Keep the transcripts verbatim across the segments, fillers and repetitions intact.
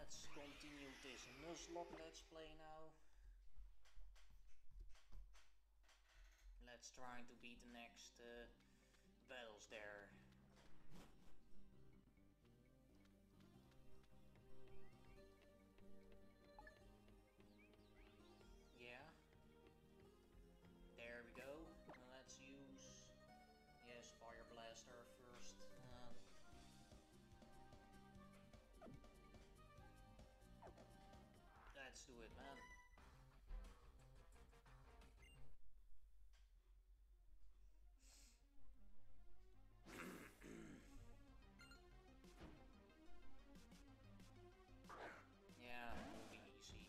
Let's continue this Nuzlocke let's play now. Let's try to beat the next uh, battles there. Yeah. There we go. Now let's use, yes, Fire Blaster first. Uh, let's do it, man. Yeah, it'll be easy.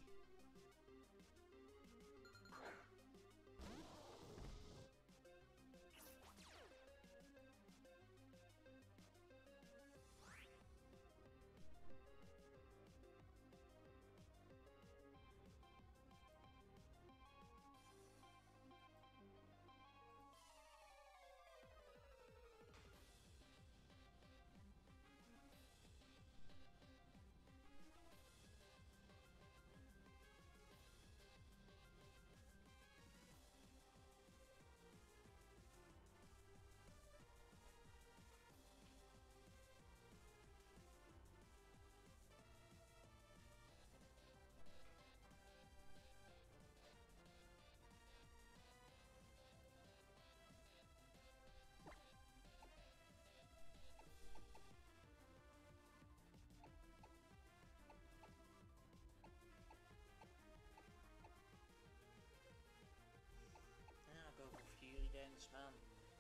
Yeah, I'll go for Fury Dance, man.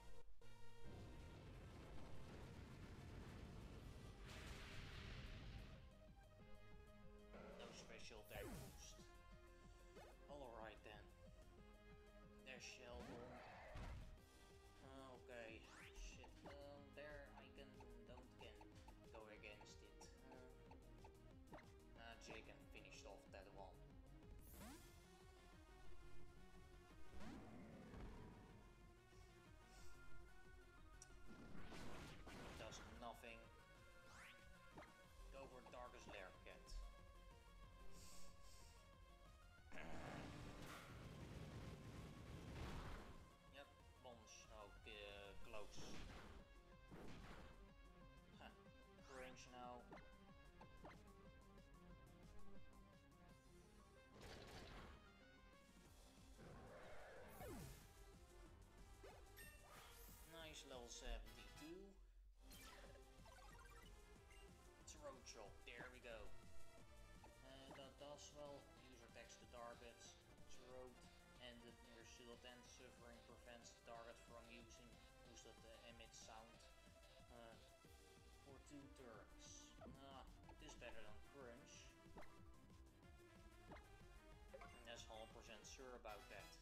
No special attack boost. Alright then. There's Shell Bomb. Uh, okay, shit. Um, there I can don't can go against it. Uh, uh, Jake can finish off that one. Does nothing. Go for Darkest Lair Cat. Yep, mons. Oh, uh, close. Huh. Crunch now. Nice level seventy-two. Throat Chop, there we go. And that does well. User attacks the target, throat, and the result and suffering prevents the target from using who's that uh, emits sound uh, for two turns. Ah, this is better than Crunch. And that's one hundred percent sure about that.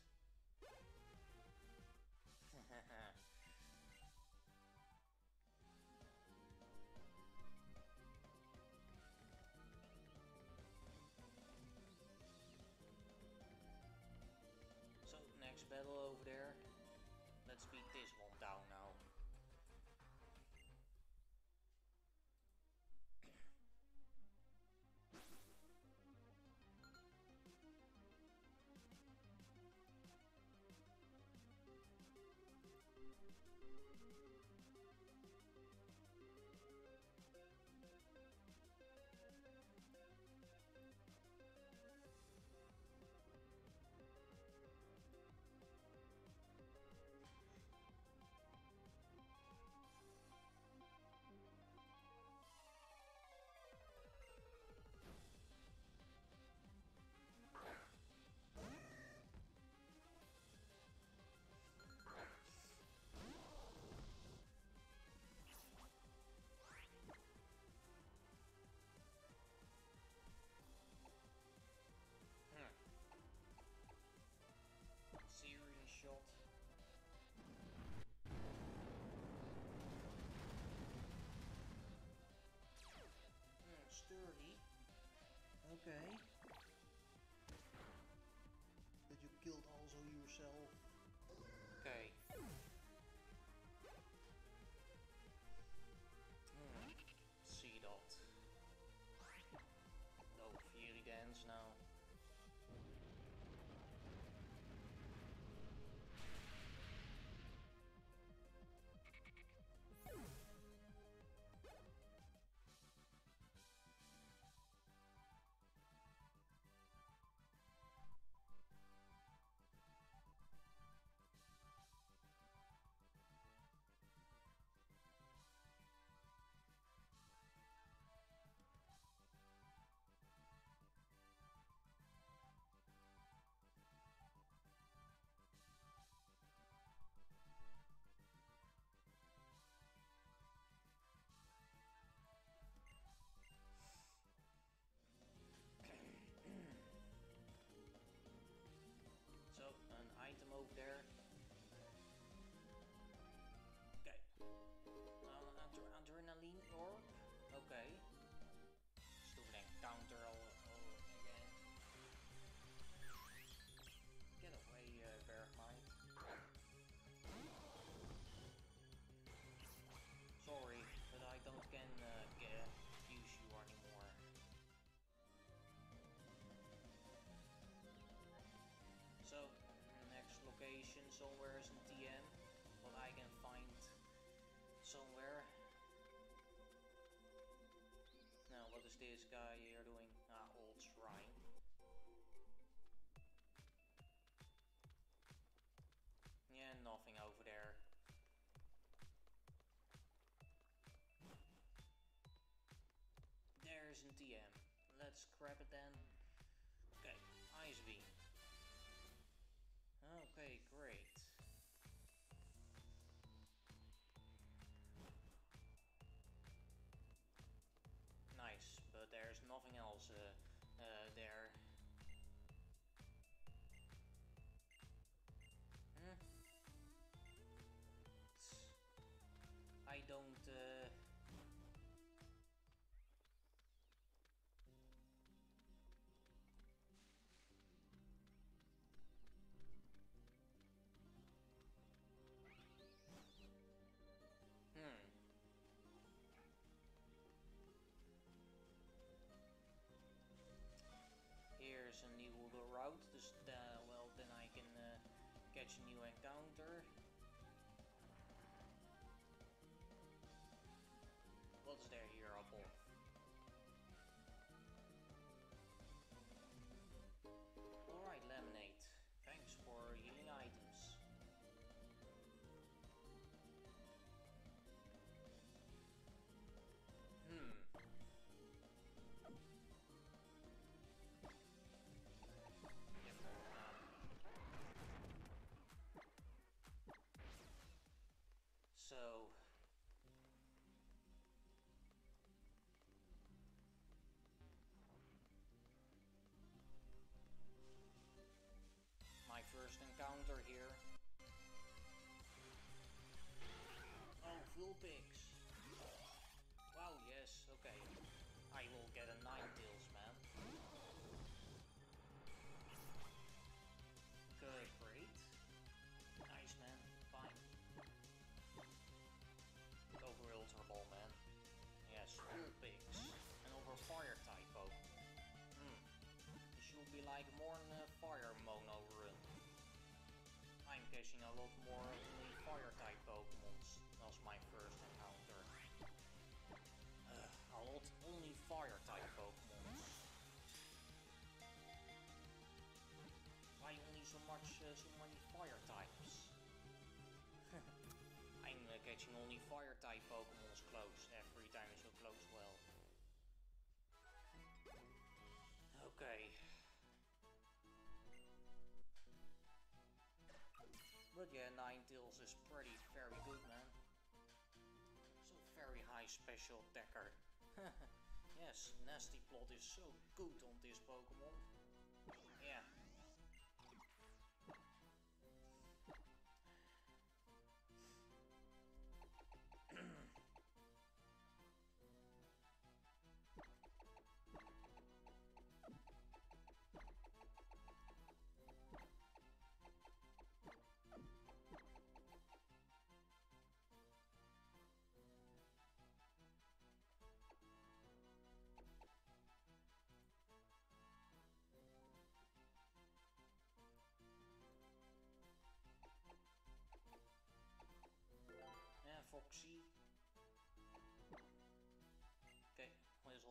So, next battle over there. Let's beat this one down now. Serious shot. Hmm, sturdy. Okay. But you killed also yourself. Okay. Hmm. See that. hands now. So, an item over there. Okay. Um, adre adrenaline orb. Okay. Stupid encounter all, all again. Get away, uh, Bergmite. Sorry, but I don't can uh, get, use you anymore. So, next location somewhere is in T M. What I can find somewhere. Now, what is this guy here doing? Ah, old shrine. Yeah, nothing over there. There's an T M. Let's grab it then. Okay, Ice Beam. Okay, great. Nice, but there's nothing else uh, uh, there. Hmm. I don't... Uh, Hmm. Here's a new route, dus, uh, well then I can uh, catch a new encounter. What's there here above? Alright, Lemonade. Thanks for healing items. Hmm. So... my first encounter here. Oh, full pigs. Wow, yes, okay. I will get a Ninetales, man. Good, great. Nice, man. Fine. Over Ultra Ball, man. Yes, full pigs. And over fire type Pokemon. Hmm. It should be like more than a fire mono run. I'm catching a lot more only fire type Pokemons. That's my first encounter. Uh, a lot only fire type Pokemons. Why only so much, uh, so many fire types? I'm uh, catching only fire type Pokemons close. Every time it's so close, well. Okay. But yeah, Ninetales is pretty very good, man. So very high special attacker. Yes, Nasty Plot is so good on this Pokemon. Yeah.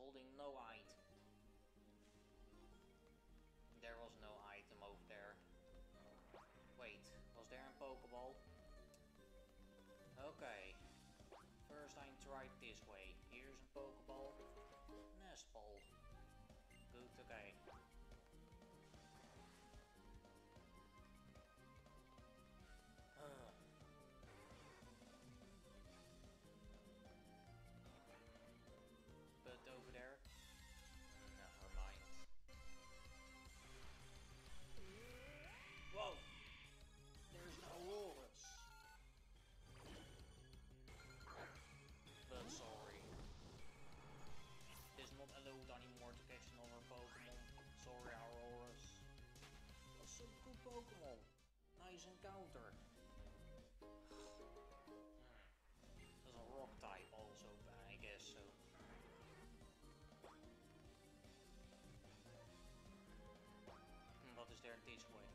holding no item. There was no item over there. Wait, was there a Pokeball? Okay. First I tried this way. Here's a Pokeball. Nest ball. Good, okay. Uh. But over there? Never mind. Whoa! There's no walrus. But sorry. It is not allowed anymore to catch another Pokemon. Sorry, Auroras. That's some good Pokemon. Nice encounter. There's a rock type also, I guess so. What is there this way?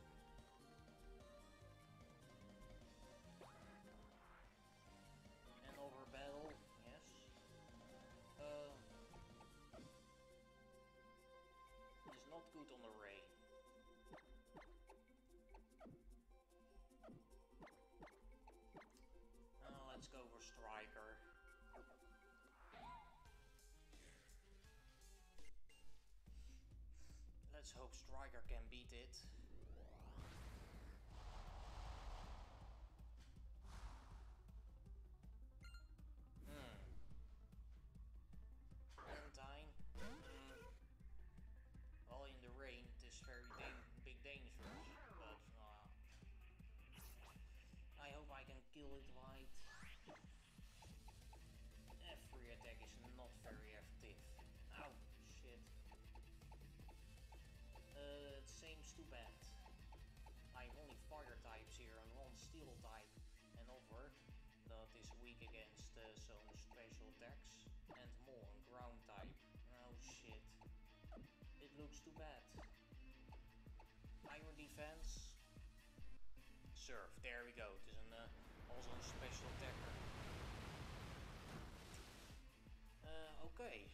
Another battle, yes. Uh, it's not good on the rain. Uh, let's go for Striker. Let's hope Striker can beat it. Hmm. Valentine. Mm. Well, in the rain, it is very da big dangerous. But uh, I hope I can kill it right. Every attack is not very effective. Ow, shit. Uh, it seems too bad. I have only fire types here and one steel type. And over that is weak against uh, some special attacks. And more on ground type. Oh shit. It looks too bad. Iron defense. Surf, there we go. It is an, uh, also a special attacker. Uh, okay.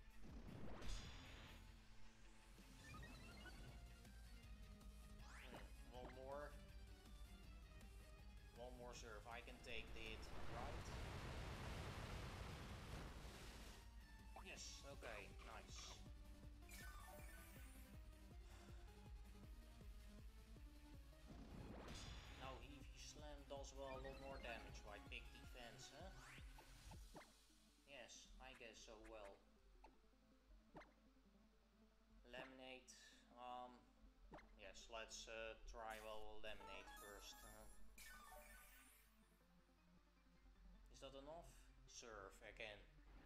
One more. One more surf. I can take it, right? Yes, okay, nice. Now Heavy Slam does well a lot more damage, right? Big defense, huh? Yes, I guess so well. Laminate, um... yes, let's uh, try well laminate first. Uh, is that enough? Surf again.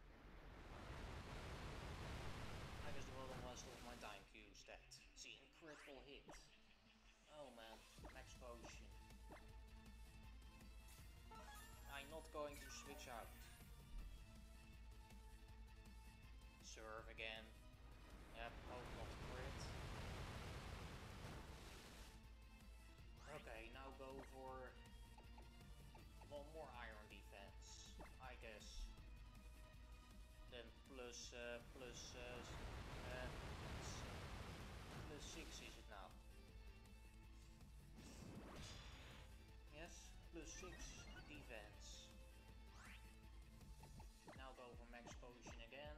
I guess the bottom last of my time to use that. See, critical hit. Oh man, max potion. I'm not going to switch out. Surf again. Yep, hope not crit. Okay, now go for one more iron defense, I guess. Then plus, uh, plus, uh, uh, plus six is it now? Yes, plus six defense. Now go for max potion again.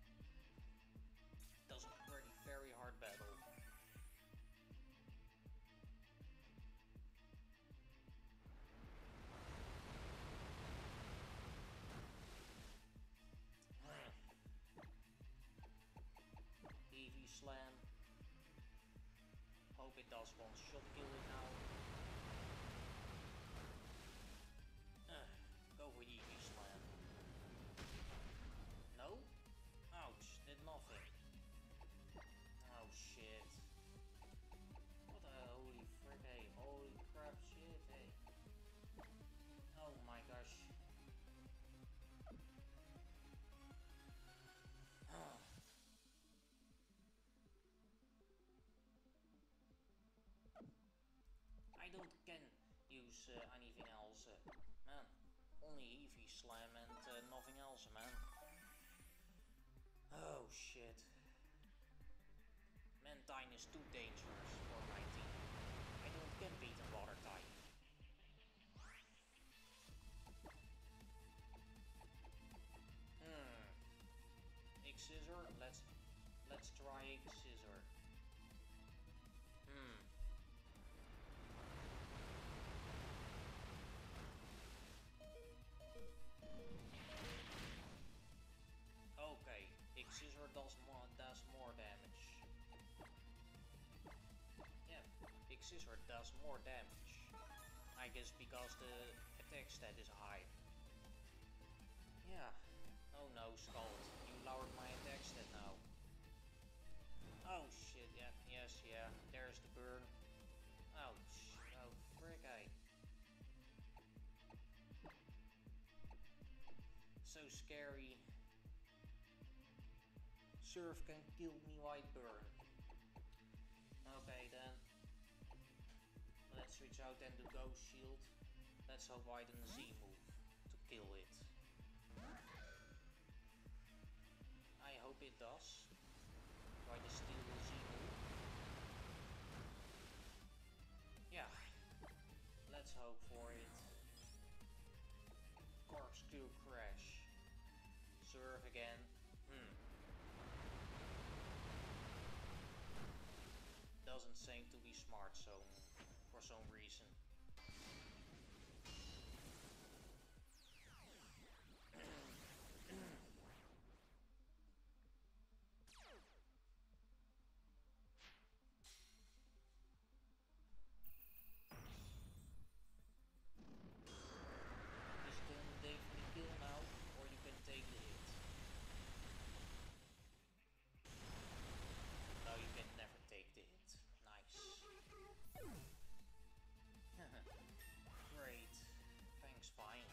Does a pretty very hard battle. Heavy Slam. Hope it does one shot kill it now. Uh, go for Heavy Slam. No? Ouch, did nothing. Oh shit. What a holy frick, hey, holy crap shit, hey. Oh my gosh. I don't can use uh, anything else, uh, man. Only Heavy Slam and uh, nothing else, man. type is too dangerous for my team. I don't can beat a water type. Hmm. X-Scissor? Let's let's try X-Scissor. Hmm. Okay, X-Scissor does more does more damage. Yeah, X-Scissor does more damage. I guess because the attack stat is high. Yeah. Oh no, Scald. You lowered my attack stat now. Oh shit, yeah, yes, yeah. There's the burn. Oh shit, oh frick, I. So scary. Surf can kill me white burn. Okay then. Let's switch out and do Ghost Shield. Let's hope I didn't Z move to kill it. I hope it does. Try to steal the Z move. Yeah. Let's hope for it. Corkscrew Crash. Surf again. Hmm. Doesn't seem to be smart so for some reason. This can definitely kill now, or you can take the hit. No, you can never take the hit. Nice. Great. Thanks, fine.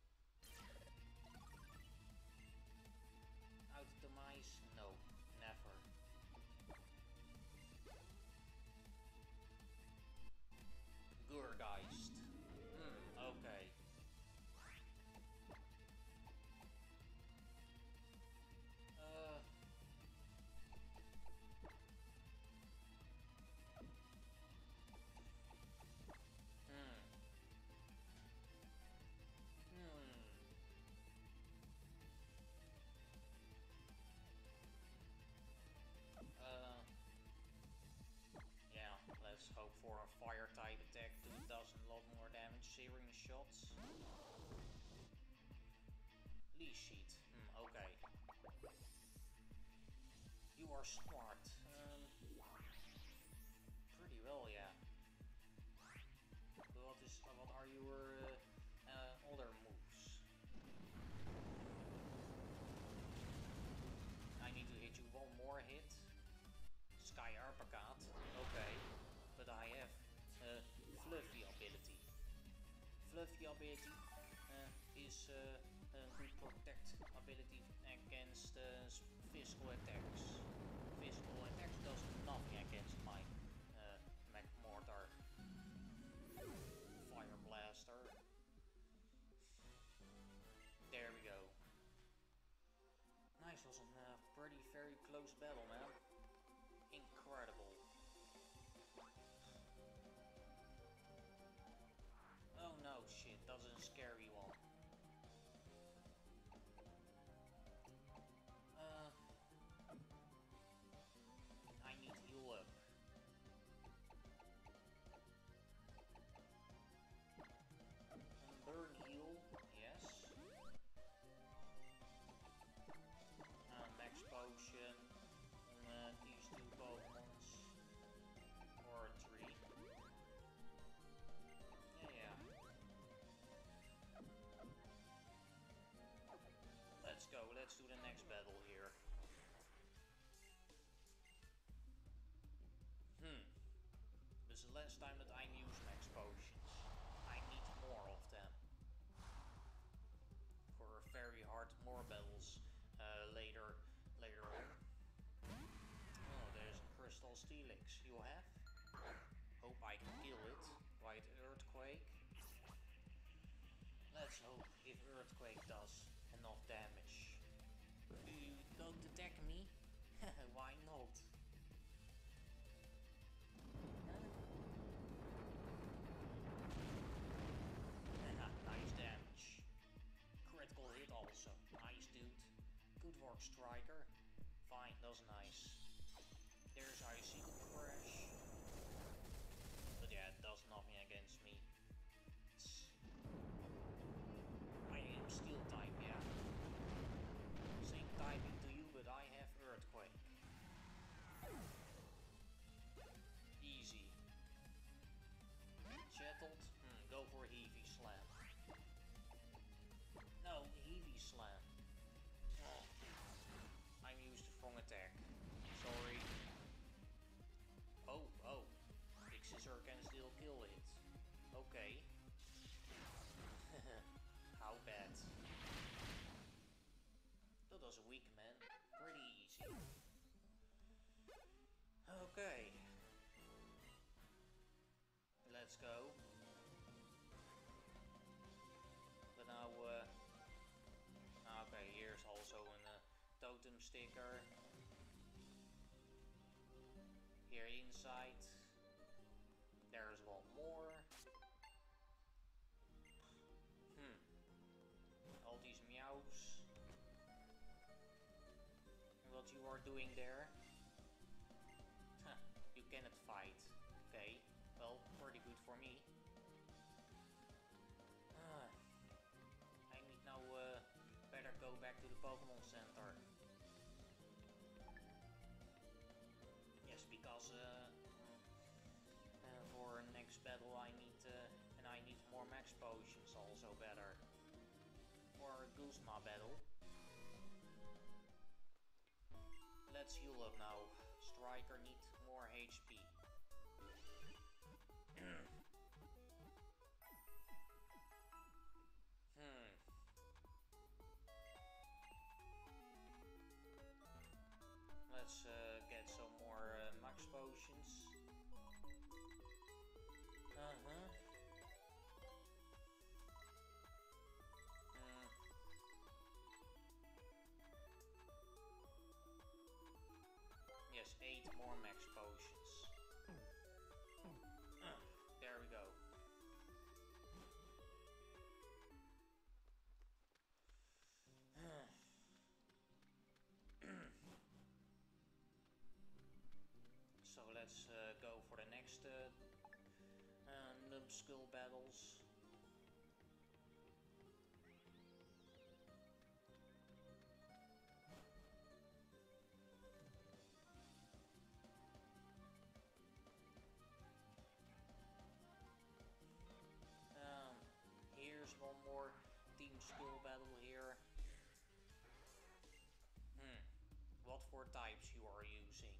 Auto-demise? No, never. Gurgeist. Hmm, okay. Uh... Hmm. Hmm. Uh... Yeah, let's hope for a fire type attack too. Does a lot more damage. Searing shots. Leash sheet. Hmm, okay. You are smart. Um, pretty well, yeah. But what is? Uh, what are your uh, uh, other moves? I need to hit you one more hit. Sky Uppercut. Okay, but I have uh, Fluffy ability. Fluffy ability uh, is uh, a good protect ability against uh, physical attacks. Physical attacks does nothing against my uh, Mech Mortar. Fire Blaster. There we go. Nice, was a uh, pretty very close battle, man. Incredible. Oh no, shit, that's a scary one. Uh, I need to heal up. And burn heal, yes. Uh, max potion on uh, these two Pokemons. Or three. Yeah, yeah. Let's go, let's do the next battle here. Hmm. This is the last time that I use max potions. I need more of them. For very hard more battles uh, later later on. Oh, there's a Crystal Steelix. You have? Hope I can kill it. White Earthquake. Let's hope if Earthquake does enough damage. You don't attack me? Why not? Bicycle crash. But yeah, it does nothing against me. It's... I am steel type, yeah. Same typing to you, but I have earthquake. Easy. Chattled? Hmm, go for heavy slam. No, heavy slam. Oh. I'm used to wrong attack. Sorry. Oh, oh. Big Scissor can still kill it. Okay. How bad? That was a weak man. Pretty easy. Okay. Let's go. But now, uh... okay, here's also a uh, totem sticker. Here inside. There's one more. Hmm. All these meows. What you are doing there? Huh, you cannot fight. Okay, well, pretty good for me. Ah, I need now uh, better go back to the Pokemon Center. Yes, because uh, uh, for next battle I need uh, and I need more max potions also better. For a Guzma battle. Let's heal up now. Striker needs more H P. hmm. Let's uh, get some more uh, max potions. Uh-huh. Mm. Yes, eight more max potions. Uh, there we go. So let's uh, go for the next uh, uh, Nuzlocke battles. Um, here's one more team skill battle here. Hmm, what for types you are using?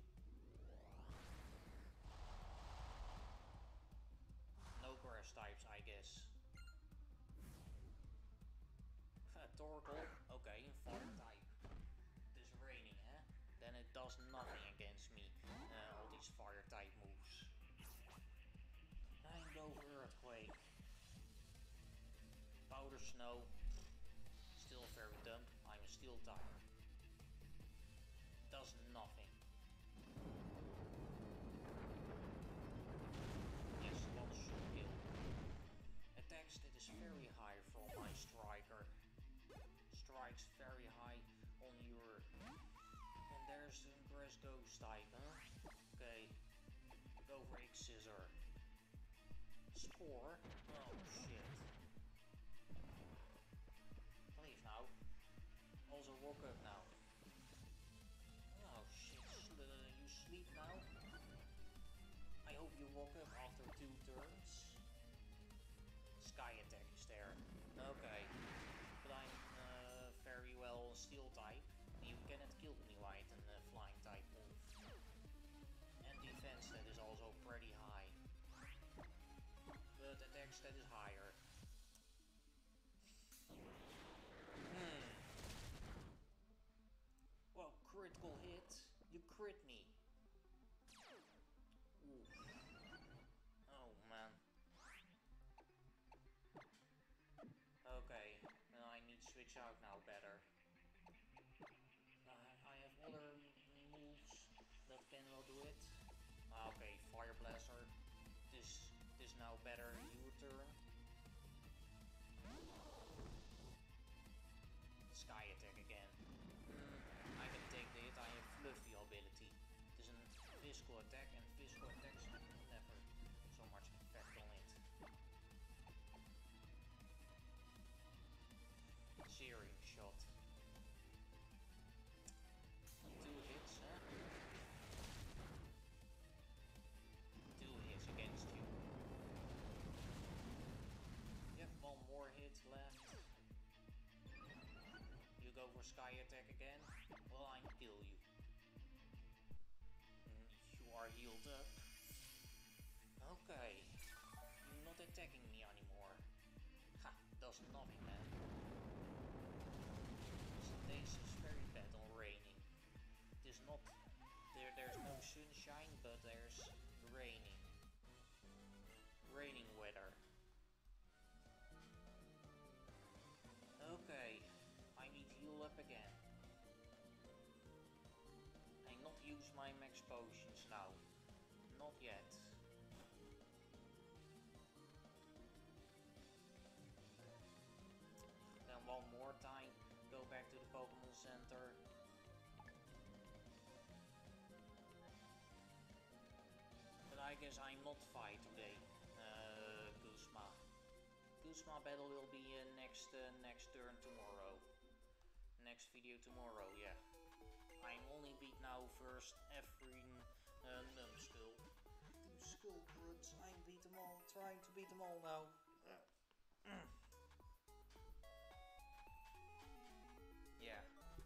No grass types, I guess. Torkoal, okay, fire type. It is raining, huh? Then it does nothing against me. Uh, all these fire type moves. I go for earthquake. Powder snow. Still very dumb. I'm a steel type. Does nothing. Yes, one shot kill. Attacks that is very high from my striker. Strikes very high on your... And there's a grass ghost type, huh? Okay. Go for X Scissor. Spore? Oh shit. Leave now. Also woke up now. Oh shit, uh, you sleep now? I hope you woke up after two turns. Sky attack is there. Okay. But I'm uh, very well steel type. You cannot kill me like a uh, flying type move. And defense that is also pretty high. But attack stat is higher. Hmm. Well, critical hit. You crit me. Ooh. Oh man. Okay, well, I need to switch out now better. Uh, I have other moves that can well do it. Okay, Fire Blaster. This is now better U-turn. Sky attack again. Mm, I can take the hit. I have Fluffy ability. It is a fish physical attack, and physical attacks never so much effect on it. Searing shot. Two hits, huh? Two hits against you. Yep, one more hit left. You go for sky attack again? Well, I kill you. You are healed up. Okay. You're not attacking me anymore. Ha, does nothing, man. This is very bad on raining. It is not... There, there's no sunshine, but there's raining. Raining weather. Okay. I need heal up again. I not use my max potions now. Not yet. Then one more time, go back to the Pokemon Center. But I guess I'm not fight today, uh, Guzma. Guzma battle will be uh, next uh, next turn tomorrow. Next video tomorrow, yeah. I'm only beat now first every uh, numbskull. Two skull grunts, I beat them all, trying to beat them all now. Yeah.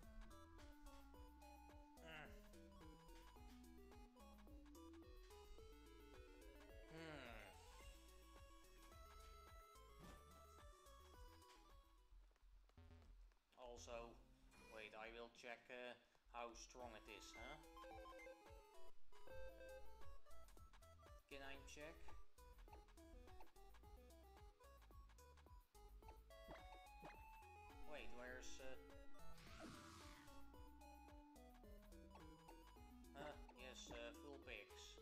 Hmm. Also, wait, I will check uh, how strong it is, huh? Can I check? Wait, where's... Uh... Huh, yes, uh, full pigs.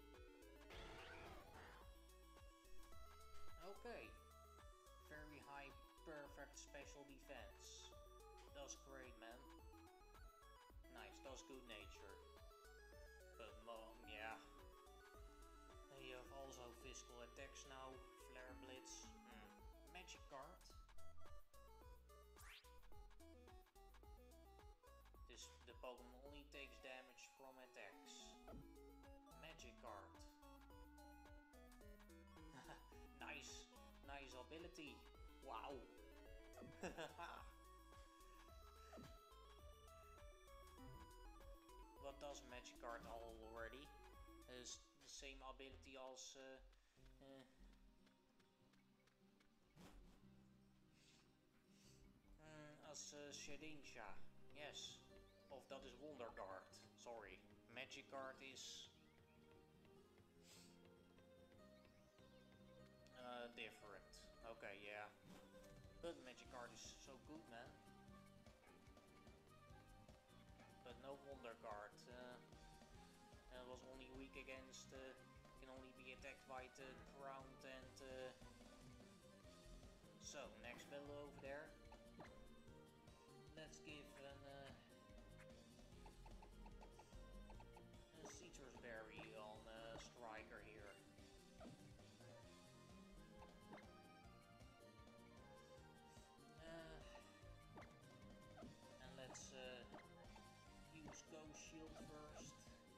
Okay. Very high, perfect special defense. That's great, man. Nice, that's good nature. But mom, yeah. You have also physical attacks now. Flare Blitz. Hmm. Magic card. This the Pokemon only takes damage from attacks. Magic card. Nice, nice ability. Wow. What does Magic Card already? Is the same ability as uh, uh, mm, as uh, Shedinja. Yes. Of that is Wonder Guard. Sorry. Magic Card is uh, different. Okay, yeah. But Magic Card is so good, man. But no Wonder Guard. Uh, and it was only weak against. Uh, can only be attacked by the ground and. Uh, so next battle over there. Let's give an. Uh, a citrus berry on uh, Striker here. Uh, and let's. Uh, Use Ghost Shield first.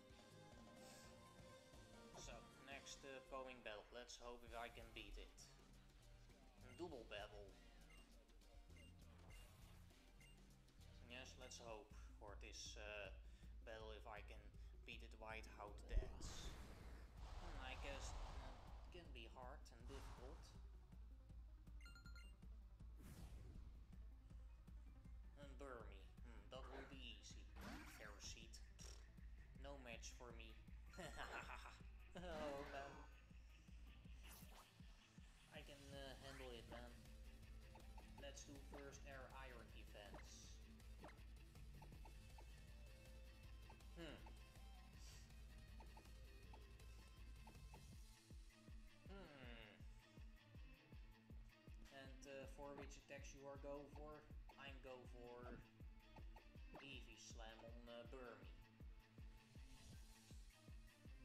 So, next uh, going battle. Let's hope if I can beat it. Double battle. Yes, let's hope for this uh, battle if I can beat it without dance. And I guess uh, it can be hard and difficult. And Burmy. Hmm, that will be easy. Ferocite. No match for me. Oh man. I can uh, handle it, man. Let's do first air iron defense. Hmm. Hmm. And uh, for which attacks you are go for? I'm go for Eevee Slam on uh, Burmy.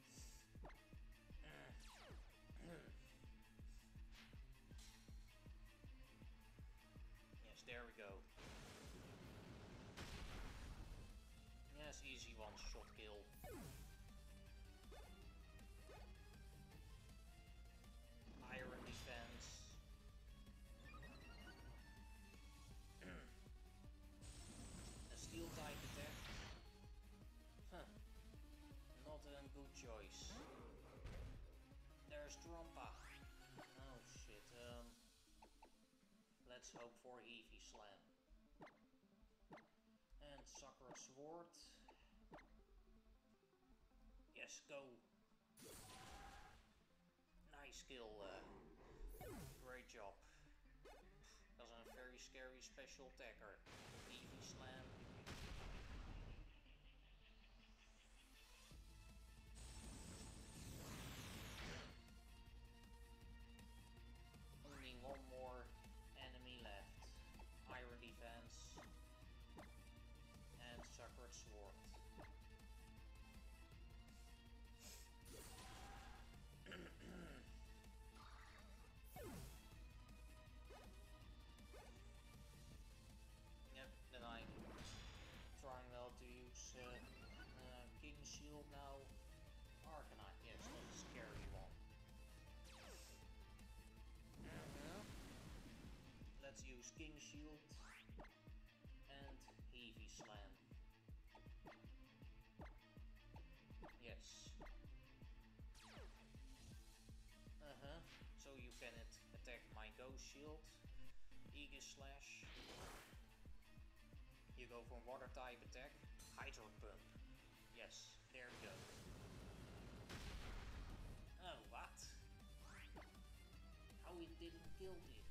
good choice. There's Trompa. Oh shit, um... let's hope for Eevee Slam. And Sakura Sword. Yes, go. Nice kill. Uh, great job. That was a very scary special attacker. Eevee Slam. Only one more enemy left. Iron Defense. And Sakura Sword. Yep, then I'm trying well to use uh, uh, King Shield now. Arcanine, yes, that's a scary one. Uh-huh. Let's use King Shield and Eevee Slam. Yes. Uh-huh. So you can attack my Ghost Shield, Aegis Slash. You go for water type attack, Hydro Pump. Yes, there we go. Oh, what? How it didn't kill it?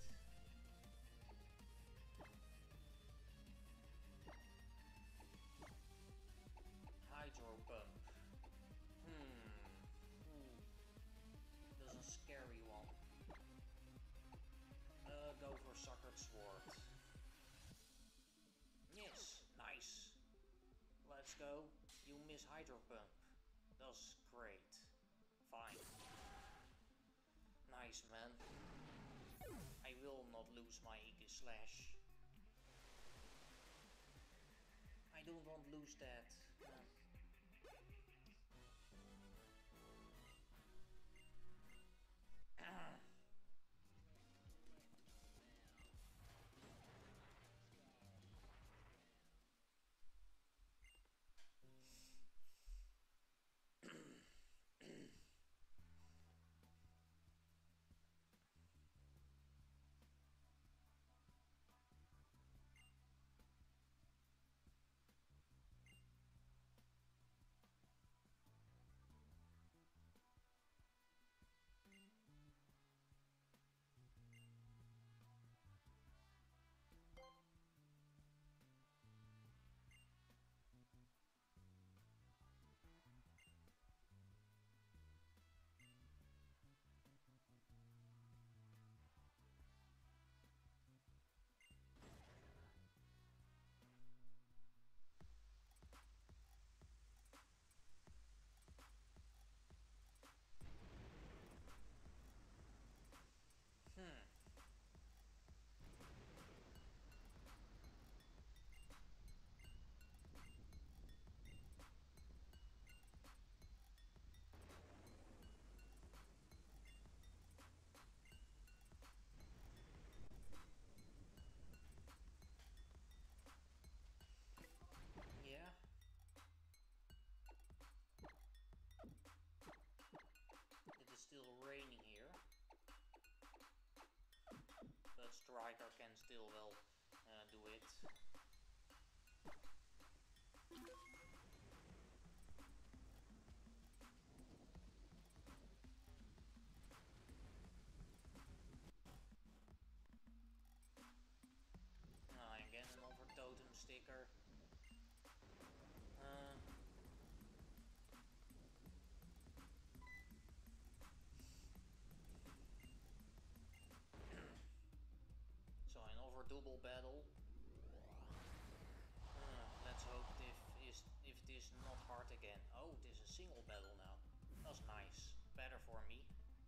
Hydro Pump. Hmm. Ooh. That's a scary one. Uh, go for Suckered Sword. Yes, nice. Let's go. You miss Hydro Pump. That's great. Fine. Nice, man. I will not lose my Aegis Slash. I don't want to lose that. Uh, Hmm. Yeah. It is still raining here. But Striker can still well uh, do it. Uh, again another totem sticker. Uh, so another double battle. Uh, let's hope if is if this is not hard again. Oh, this is a single battle now. That's nice. Better for me.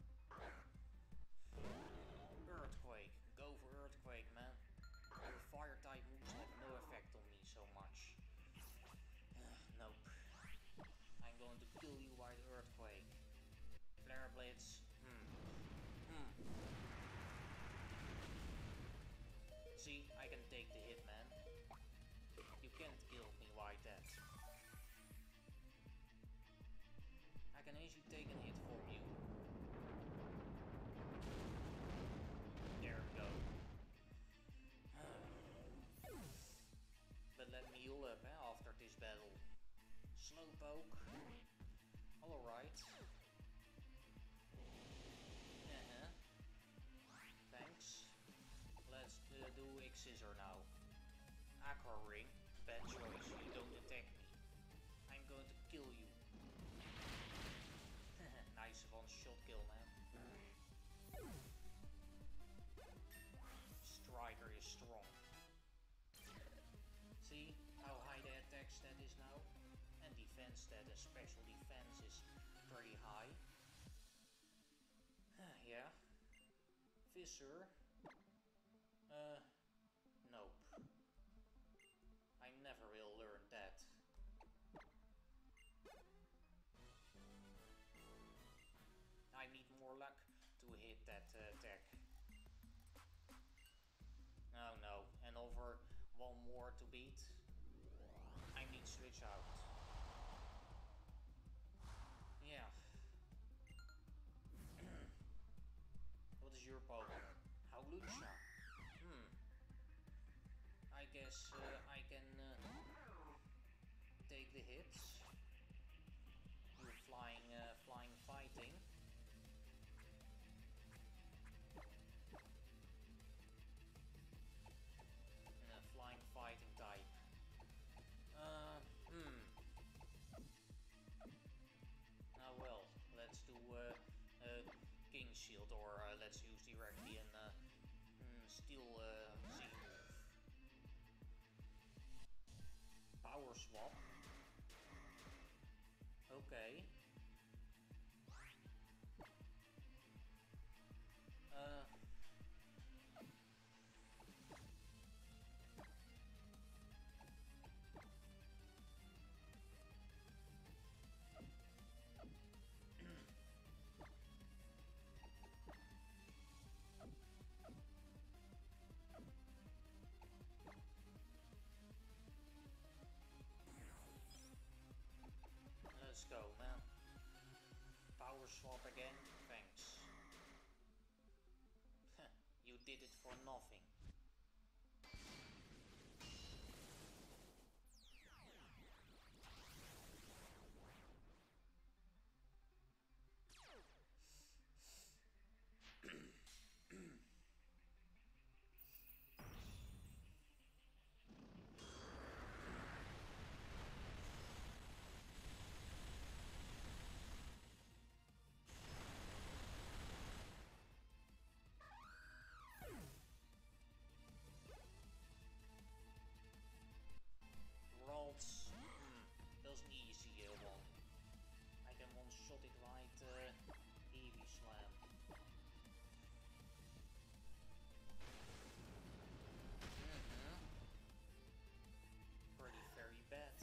Earthquake. Go for Earthquake, man. Your fire type moves have no effect on me so much. Nope. I'm going to kill you by the Earthquake. Flare Blitz. Hmm. Hmm. See, I can take the hit, man. You can't kill me like that. she take a hit from you? There we go. But let me heal up eh, after this battle. Slowpoke. Alright. Uh-huh. Thanks. Let's uh, do X-Scissor now. Aqua Ring. Bad choice. You don't attack me. I'm going to kill you. Nice one-shot kill, man. Strider is strong. See how high the attack stat is now? And defense stat and special defense is pretty high. Yeah. Fissure. Uh, nope. I never will learn that. I need more luck to hit that uh, attack. Oh no, another one more to beat. I need to switch out. Yeah. What is your Pokemon? Howlucha. Hmm. I guess uh, I can uh, take the hits. You're flying, uh, flying fighting. And a flying fighting type. Uh, hmm. Ah well, let's do uh, uh, King Shield, or uh, let's use directly an uh, mm, Steel uh, Z move. Power Swap. Okay. Uh. Let's go, man. Power swap again, thanks. You did it for nothing. Rolls. Hmm, that's an easy uh, one. I can one-shot it right uh, heavy slam. Mm-hmm. Pretty very bad.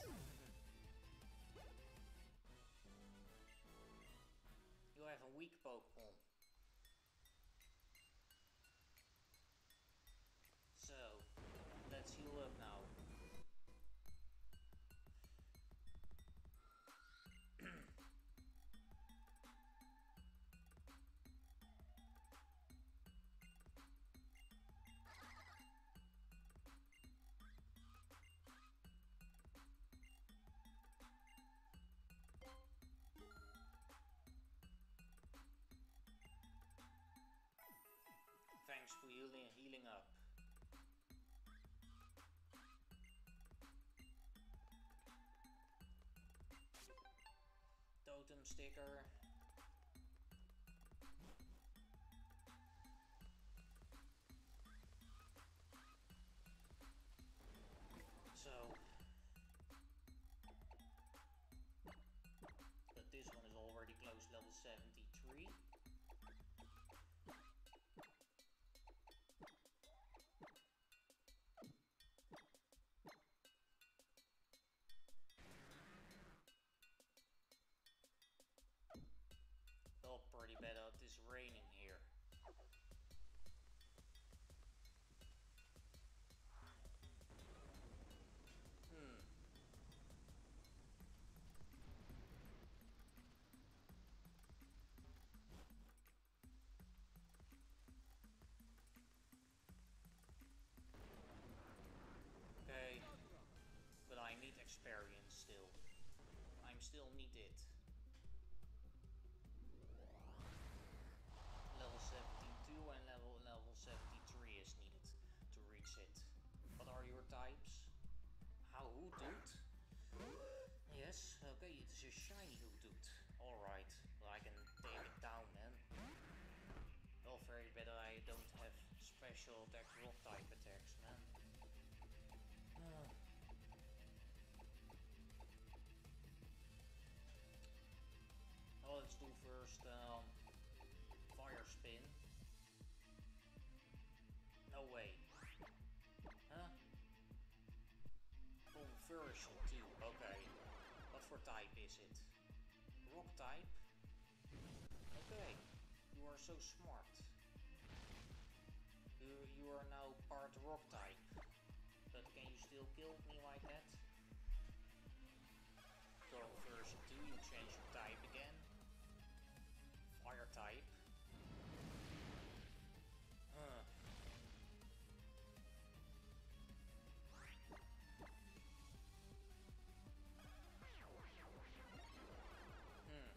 You have a weak Pokemon. So, let's heal up now. Thanks for healing, healing up. Totem sticker. So, but this one is already close level seventy-three. Well, pretty bad out this raining here. Hmm. it. Level seventy-two and level level seventy-three is needed to reach it. What are your types? How Hoothoot? Yes, okay, it is a shiny Hoothoot. Alright, well I can take it down then. Well, very bad that I don't have special attack rock type attacks, man. Uh. Well, let's do first um, fire spin. No way. Huh? Conversion too, okay. What for type is it? Rock type? Okay, you are so smart. You, you are now part rock type. But can you still kill me like that? Conversion two, you change your type again. Fire type. Huh. Hmm.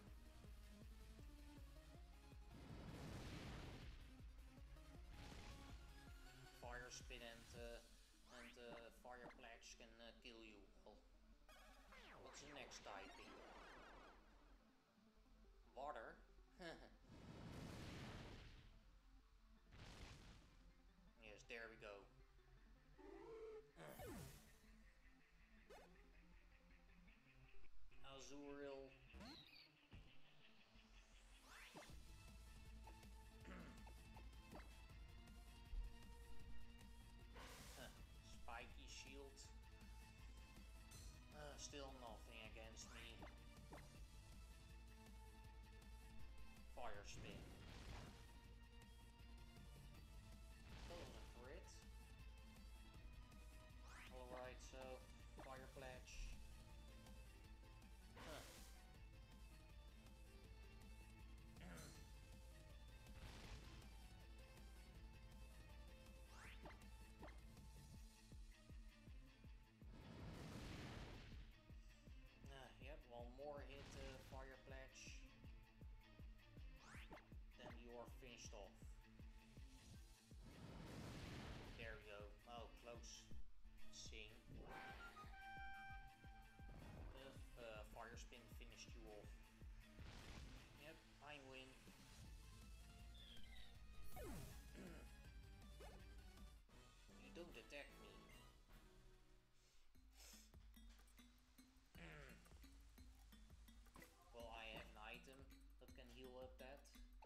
Fire spin and uh, and uh, fire pledge can uh, kill you. Well, what's the next typing? Water? Yes, there we go. Azurill. Spiky shield. Uh, still nothing against me. Fire spin. That was a crit. Alright, so fire pledge. Huh. Uh, yep, one more hit uh, fire pledge. Then you are finished off. There we go. Oh, close. Sing. If uh, fire spin finished you off. Yep, I win. You don't attack me. Well, I have an item that can heal up that.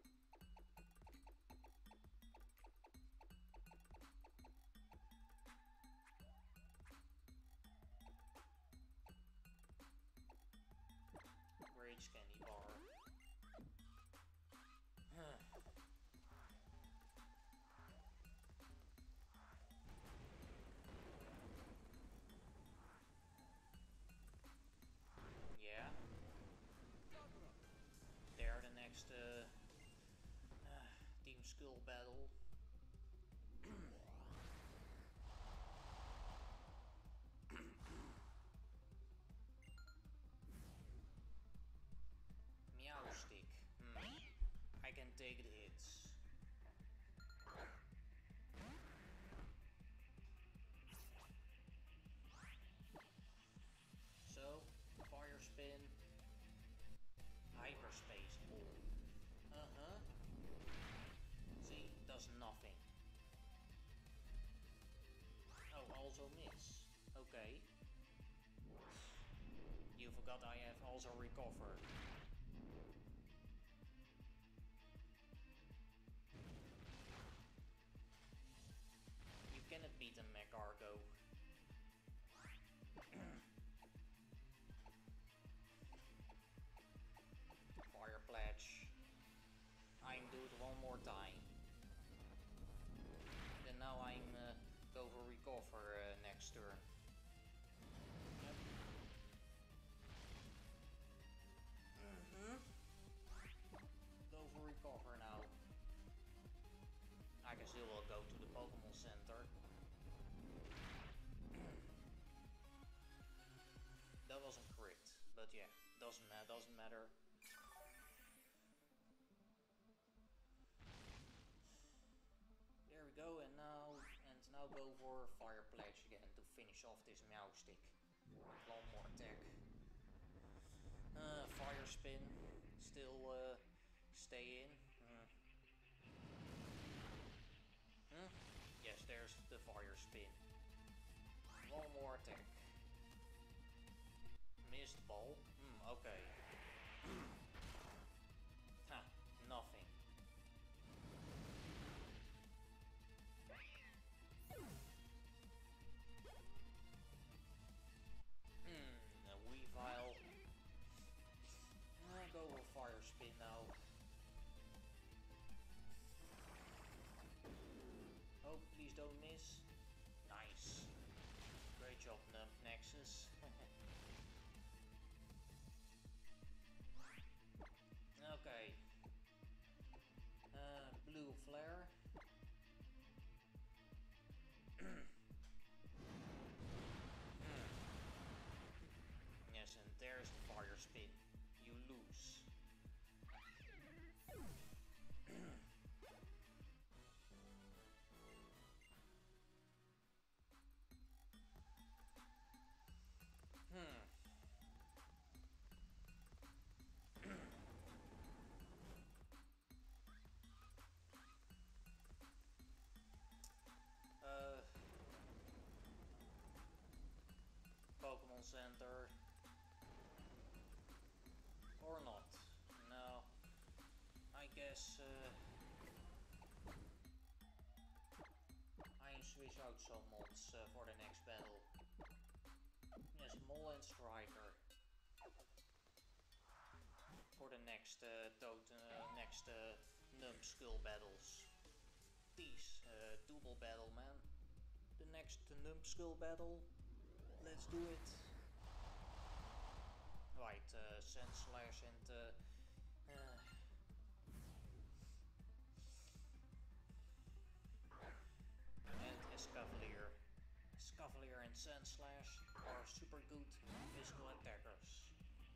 Rage candy bar. Yeah. There, the next uh, uh, Team Skull battle. Meow stick. Hmm. I can take the hits. So, fire spin. Hyperspace ball. Uh-huh. See, does nothing. Oh, also miss. Okay. You forgot I have also recover. You cannot beat a Megargo. Fire pledge. I'm do it one more time. Then now I'm uh, go for recover uh, next turn. Yep. Mm-hmm. Go for recover now. I can still uh, go to the Pokemon Center. That wasn't crit, but yeah. Doesn't matter, doesn't matter. There we go, and now and now go for Fire Pledge again to finish off this meow stick. One more attack. Uh, fire Spin, still uh, stay in. Uh. Hmm? Yes, there's the Fire Spin. One more attack. Missed ball. Hmm, okay. Ha, nothing. Hmm, a Weavile. I'll go with Fire Spin now. Oh, please don't miss. Nice. Great job, Nump Nexus. Okay. Uh, blue Flare. Yes, and there's the Fire Spin. You lose. Hmm. uh, Pokemon Center. Or not. No. I guess uh, I switch out some mons uh, for the next battle. Yes, Mole and Striker. For the next uh, tot uh, next uh, Numbskull battles. Please, uh, double battle, man. The next Numbskull battle. Let's do it. Right, uh, Sand Slash and uh, uh, and Escavalier. Escavalier and Sand Slash are super good physical attackers.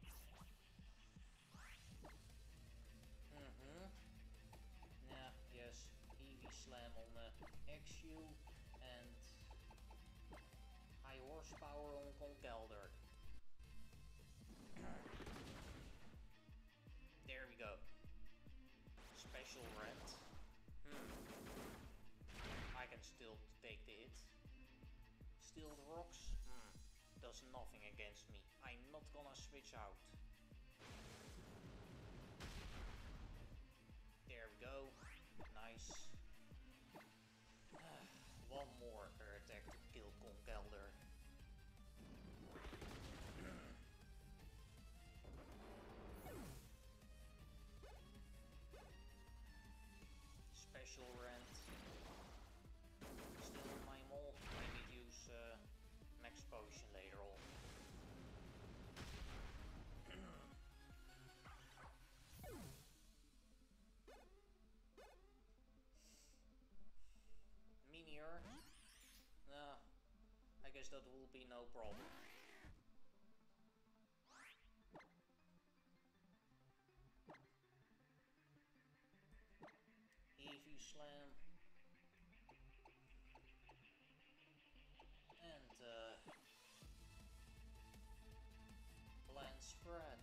Mm-hmm. Yeah, yes, Heavy Slam on uh, X U and High Horsepower on Conkeldurr. There we go. Special Rent. Hmm. I can still take the hit. Steal the rocks? Hmm. Does nothing against me. I'm not gonna switch out. There we go. Nice. One more attack to kill Conkeldurr. Special Rent. Still on my mole. I need to use uh, Max Potion later on. Meteor? Nah, I guess that will be no problem. Heavy Slam. And uh, Bland Spread.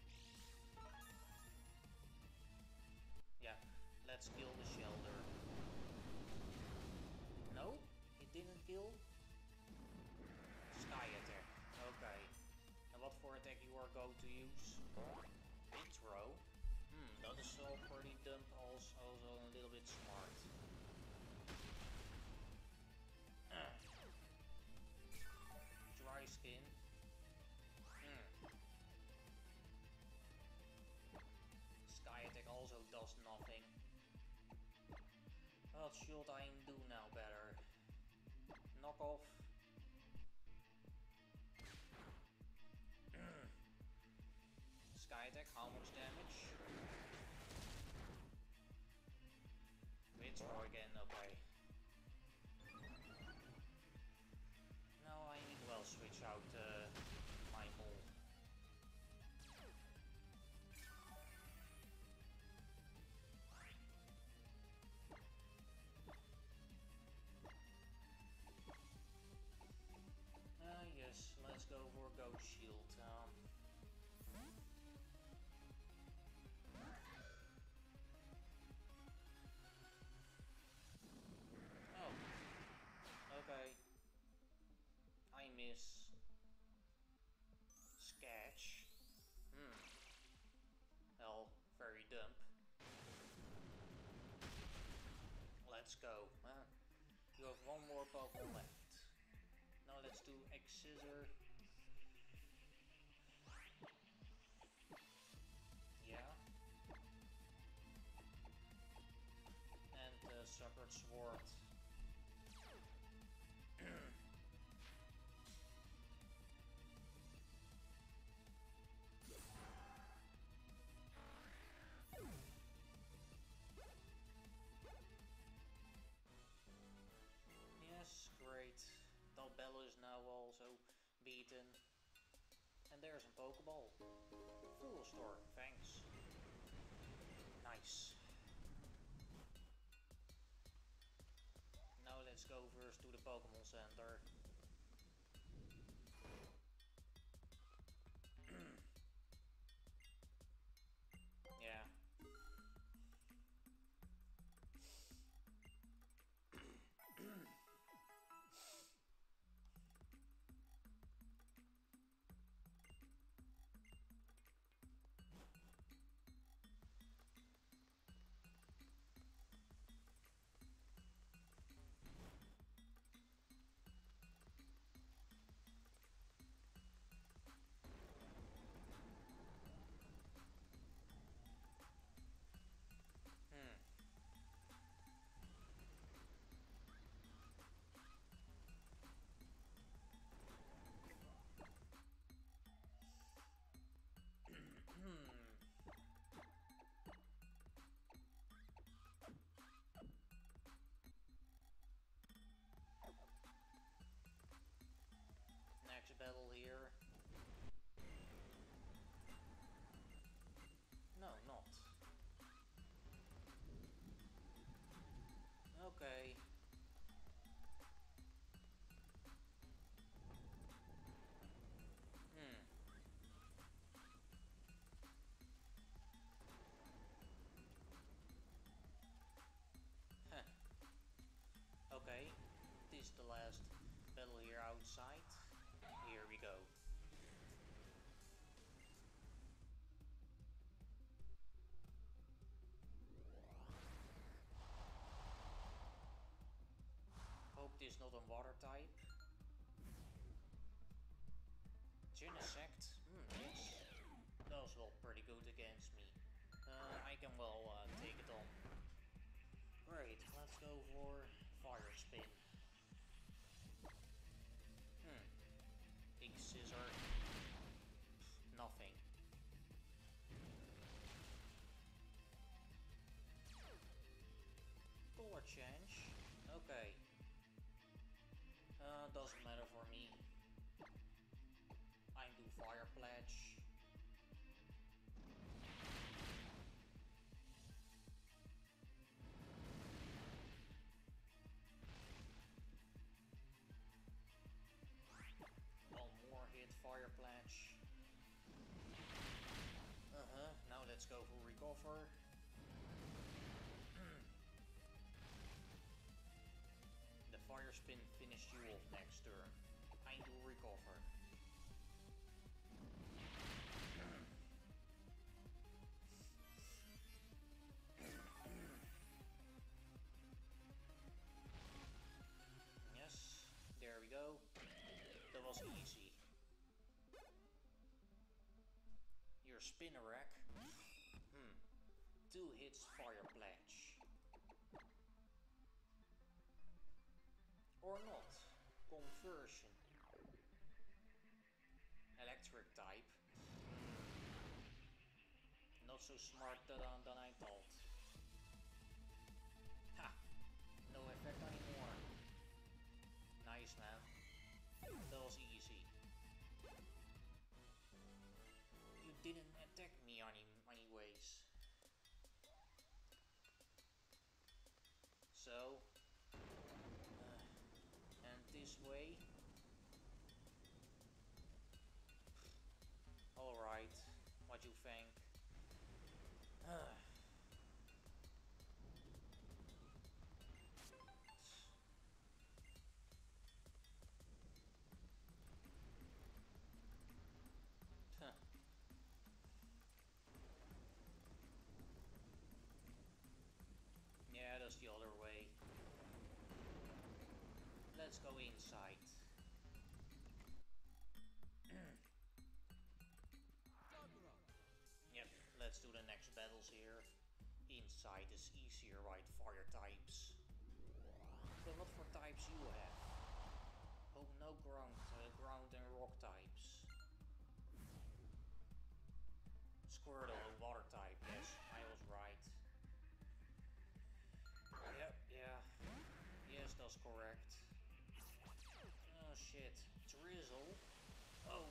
Yeah, let's kill the Shelter. No, it didn't kill. Sky Attack. Okay. And what for attack you are going to use? Intro. Hmm, that is so pretty dumb, also, also a little bit smart. Uh. Dry Skin. Hmm. Sky Attack also does nothing. What should I do now better? Knock off. Sky Attack, how much damage? Withdraw again, okay. Now I need well switch out uh, my mole. Pokemon left. Now let's do X-Scissor. Yeah. And the uh, Suckered Sword. Yes, great. Dalbello is now also beaten. And there's a Pokeball. Full store, thanks. Nice. Now let's go first to the Pokemon Center. Yeah. Next battle here. No, not. Okay. Hmm. Huh. Okay. This is the last battle here outside. Here we go. Hope this is not a water type. Genesect? Hmm, yes. Those well pretty good against me. Uh, I can well uh, take it on. Great, let's go for Fire Spin. Hmm. Big Scissor. Nothing. Color change. Okay. Uh, doesn't matter for me. I do Fire Pledge. One more hit Fire Pledge. Uh-huh, now let's go for Recover. The Fire Spin finished you off next turn. I do Recover. Yes, there we go. That was easy. Your Spinnerack. Hmm. Two hits Fire Pledge. Or not. Conversion. Electric type. Not so smart than, than I thought. Ha! No effect anymore. Nice, man. That was easy. You didn't attack me any, anyways. So, uh, and this way. Alright, what you think? Yeah, that's the other way. Let's let's go inside. Yep, let's do the next battles here. Inside is easier, right? Fire types. But what for types you have? Oh, no ground, uh, ground and rock types. Squirtle, water type, yes, I was right. Yep, yeah. Yes, that's correct. Oh shit, Drizzle. Oh.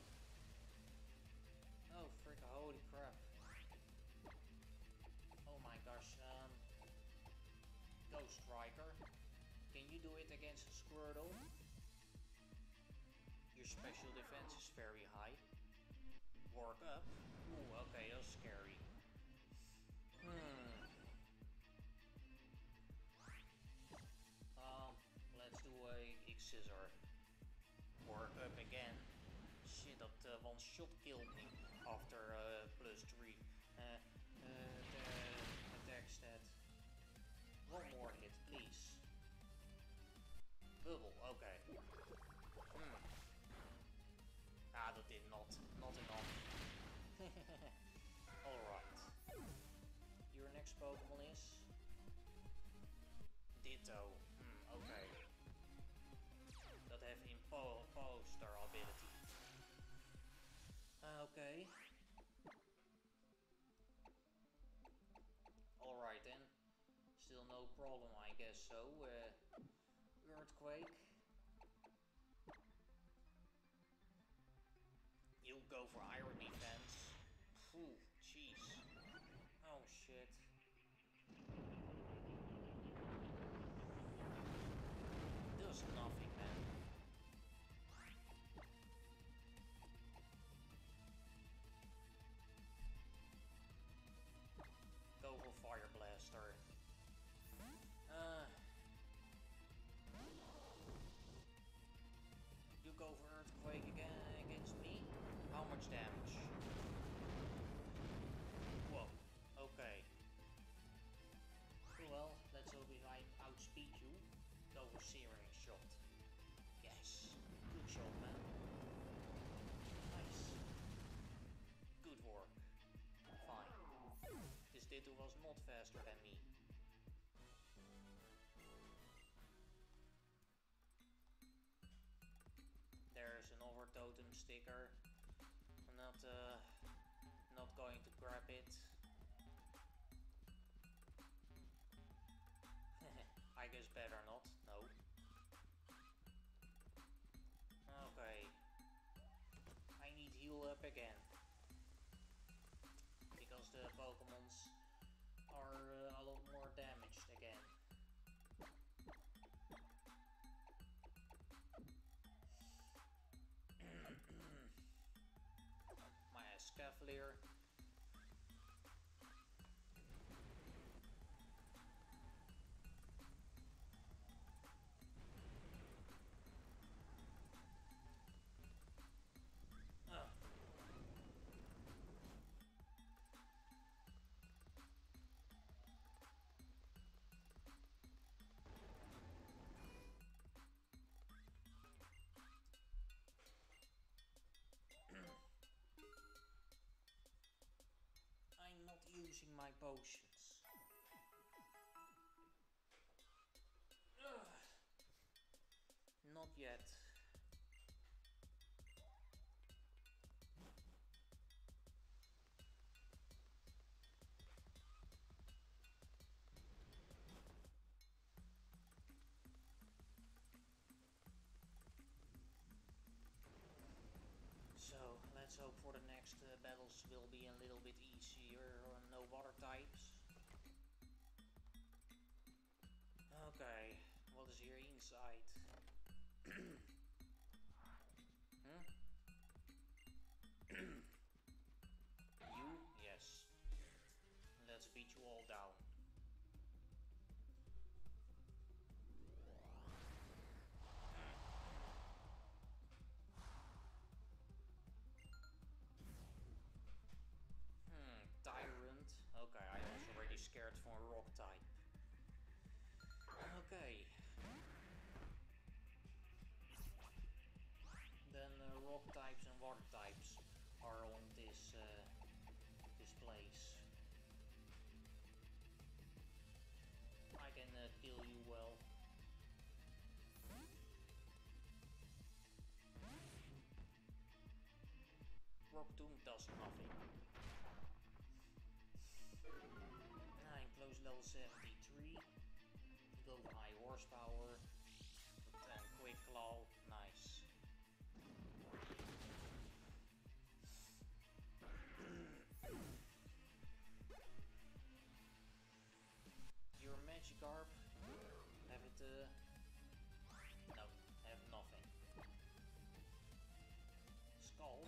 Oh, frick, holy crap. Oh my gosh, um... Ghost Striker. Can you do it against a Squirtle? Your special defense is very high. Work up. Ooh, okay, that's scary. Hmm. Um, let's do a X-Scissor. Work up again. Shit, that uh, one shot killed me after uh, plus three. Uh, uh, the attack stat. One more hit, please. Bubble, okay. Hmm. Ah, that did not. Not enough. Alright. Your next Pokemon is? Ditto. Hmm, okay. That have impo imposter ability. Okay. Alright then. Still no problem, I guess so. Uh, Earthquake. You'll go for Iron Defense. Phew, jeez. Oh shit. Does nothing, man. Go for Fire Blaster. Uh, you go for Earthquake again against me? How much damage? Whoa, okay. Well, let's hope if I outspeed you. Go for Searing Shot. Yes, good shot, man. Nice. Good work. Fine. This Ditto was not faster than me. There's another totem sticker. I'm not uh, not going to grab it. I guess better not. No. Okay. I need heal up again. Because the Pokemons are uh, a lot more damaged again. My Escavalier. Oh. I'm not using my potions. Ugh. Not yet. So, let's hope for the next uh, battles will be a little bit easier, or no water types. Okay, what is here inside? Hmm? You? Yes. Let's beat you all down. Hmm, Tyrant. Okay, I was already scared for a rock type. Okay. rock types and water types are on this uh, this place. I can uh, kill you well. Rock Tomb does nothing. I'm close level seventy-three. Go for high horsepower. And quick claw. Nice. Your Magikarp. Have it uh no, have nothing. Scald.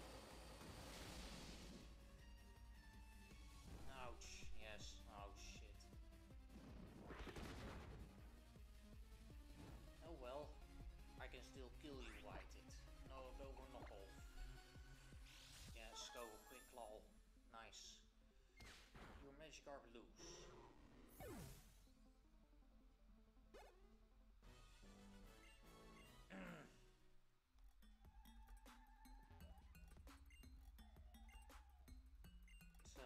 Ouch, yes, oh shit. Oh well, I can still kill you, White it. No, go for knockoff. Yes, go for quick claw. Nice. Your Magikarp loose. So,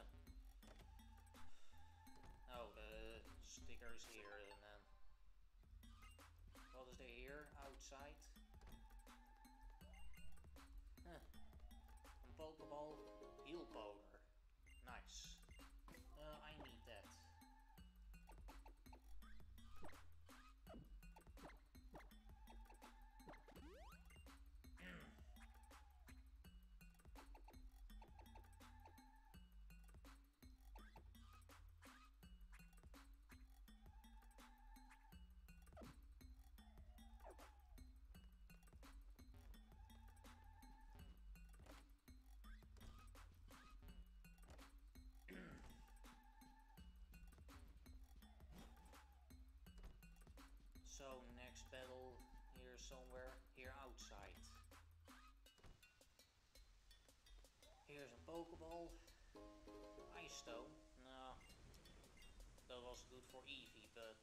oh, the sticker is here, and then what is there here? Outside. Huh. A Pokeball, heal powder. Nice. Uh, I need that. So next battle here somewhere, here outside. Here's a Pokeball. Ice Stone. No, that was good for Eevee, but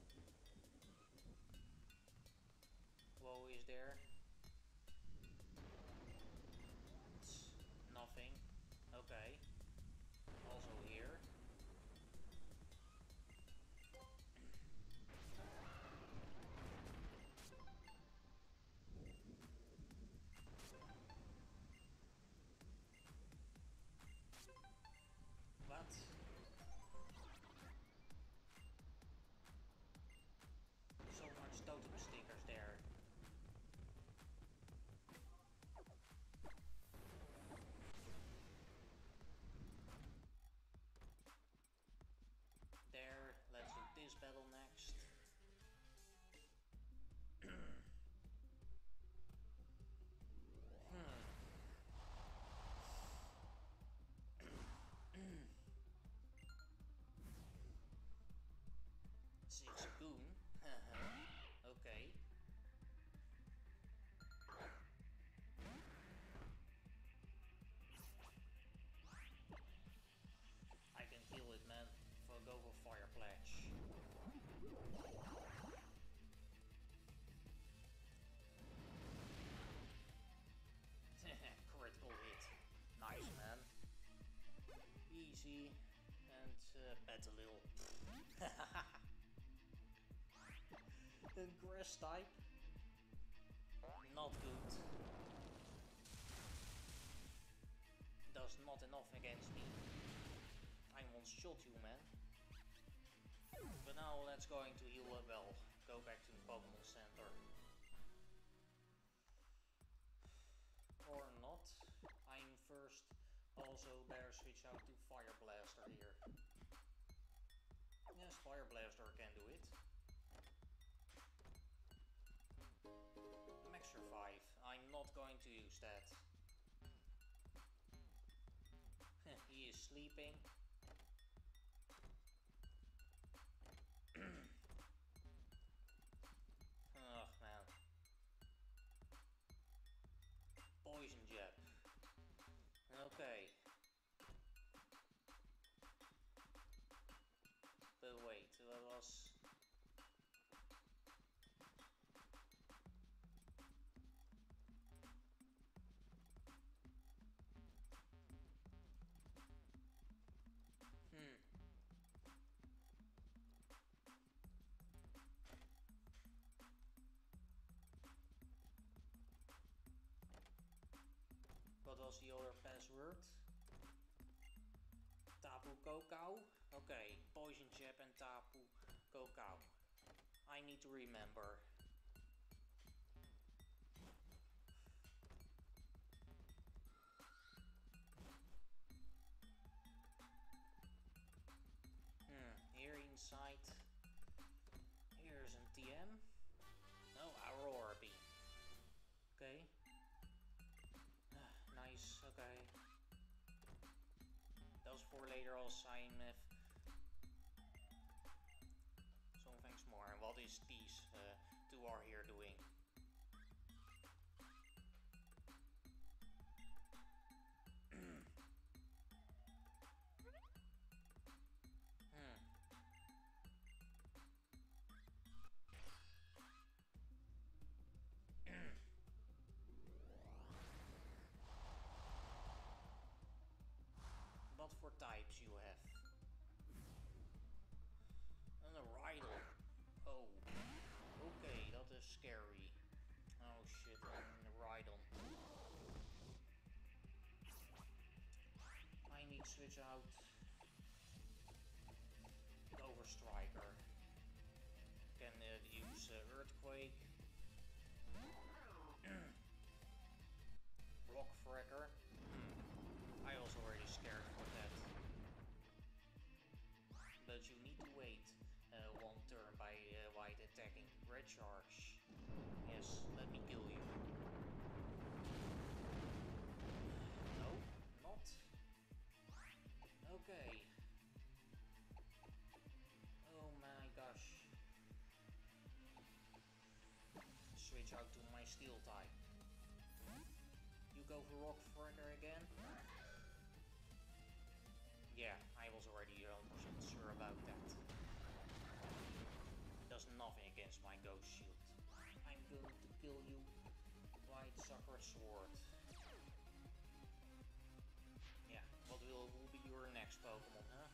whoa, is there? It's nothing. Okay. Also here. What? So much totem stickers there. There, let's do this battle next. Six goon. Okay. I can kill it, man. For go for Fire Pledge. Critical hit. Nice, man. Easy. And uh, bet a little. And grass type. Not good. Does not enough against me. I once shot you, man. But now let's go into heal up well. Go back to the Pokemon Center. Or not. I'm first. Also better switch out to Fire Blaster here. Yes, Fire Blaster can do it. Maxer five. I'm not going to use that. He is sleeping. Oh man. Poison jab. Okay. But wait, that was... Kokao. Okay, Poison Jab and Tapu Kokao. I need to remember. Hmm, here inside. Here's an T M. No, Aurora Beam. Okay. Nice, okay. That was for later als zijn if something's more. And what is these uh, two are here doing? hmm. What for types you have? And a Rhydon. Oh. Okay, that is scary. Oh shit, and a Rhydon. I need to switch out. Over Striker. Can uh, use uh, Earthquake. Rock Fracker. Hmm. I was already scared for that. But you need to wait uh, one turn by uh, white attacking. Red Charge. Yes, let me kill you. No, not. Okay. Oh my gosh. Switch out to my Steel type. You go for Rock Fracker again? Yeah, I was already one hundred percent sure about that. Does nothing against my Ghost Shield. I'm going to kill you, White Sucker Sword. Yeah, what will, will be your next Pokemon, huh?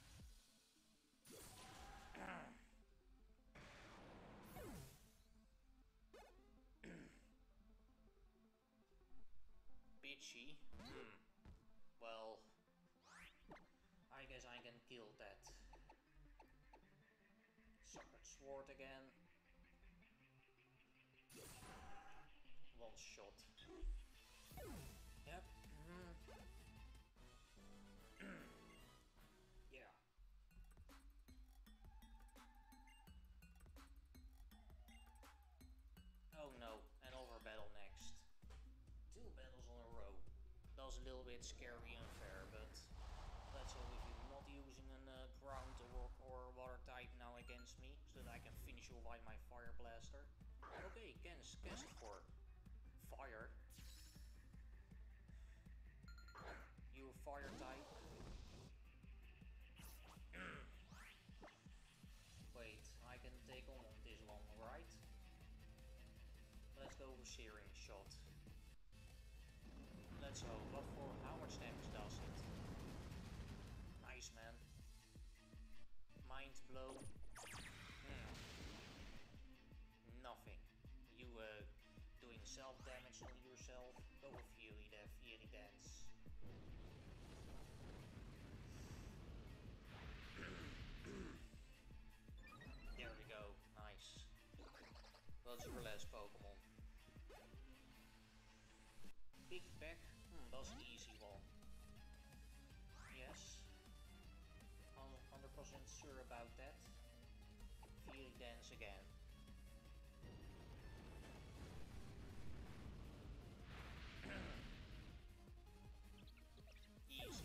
Bitchy? Hmm. Well, I guess I can kill that. Sucker Sword again. One shot. Yep. Mm. Yeah. Oh no, another battle next. Two battles on a row. That was a little bit scary and unfair, but let's hope if you're not using a uh, ground or, or water type now against me, so that I can finish you by my Fire Blaster. Okay, cast, cast for fire. You fire type. Wait, I can take on this one, right? Let's go for Searing Shot. Let's hope. What for? How much damage does it? Nice, man. Mind Blow. Hmm. Nothing. You uh, doing self damage on yourself. Go for Fury, uh, Fury Dance. There we go. Nice. What's your last Pokemon? Big Pack? Hmm, that's an easy one. Yes. I'm one hundred percent sure about that. Fury Dance again. Easy.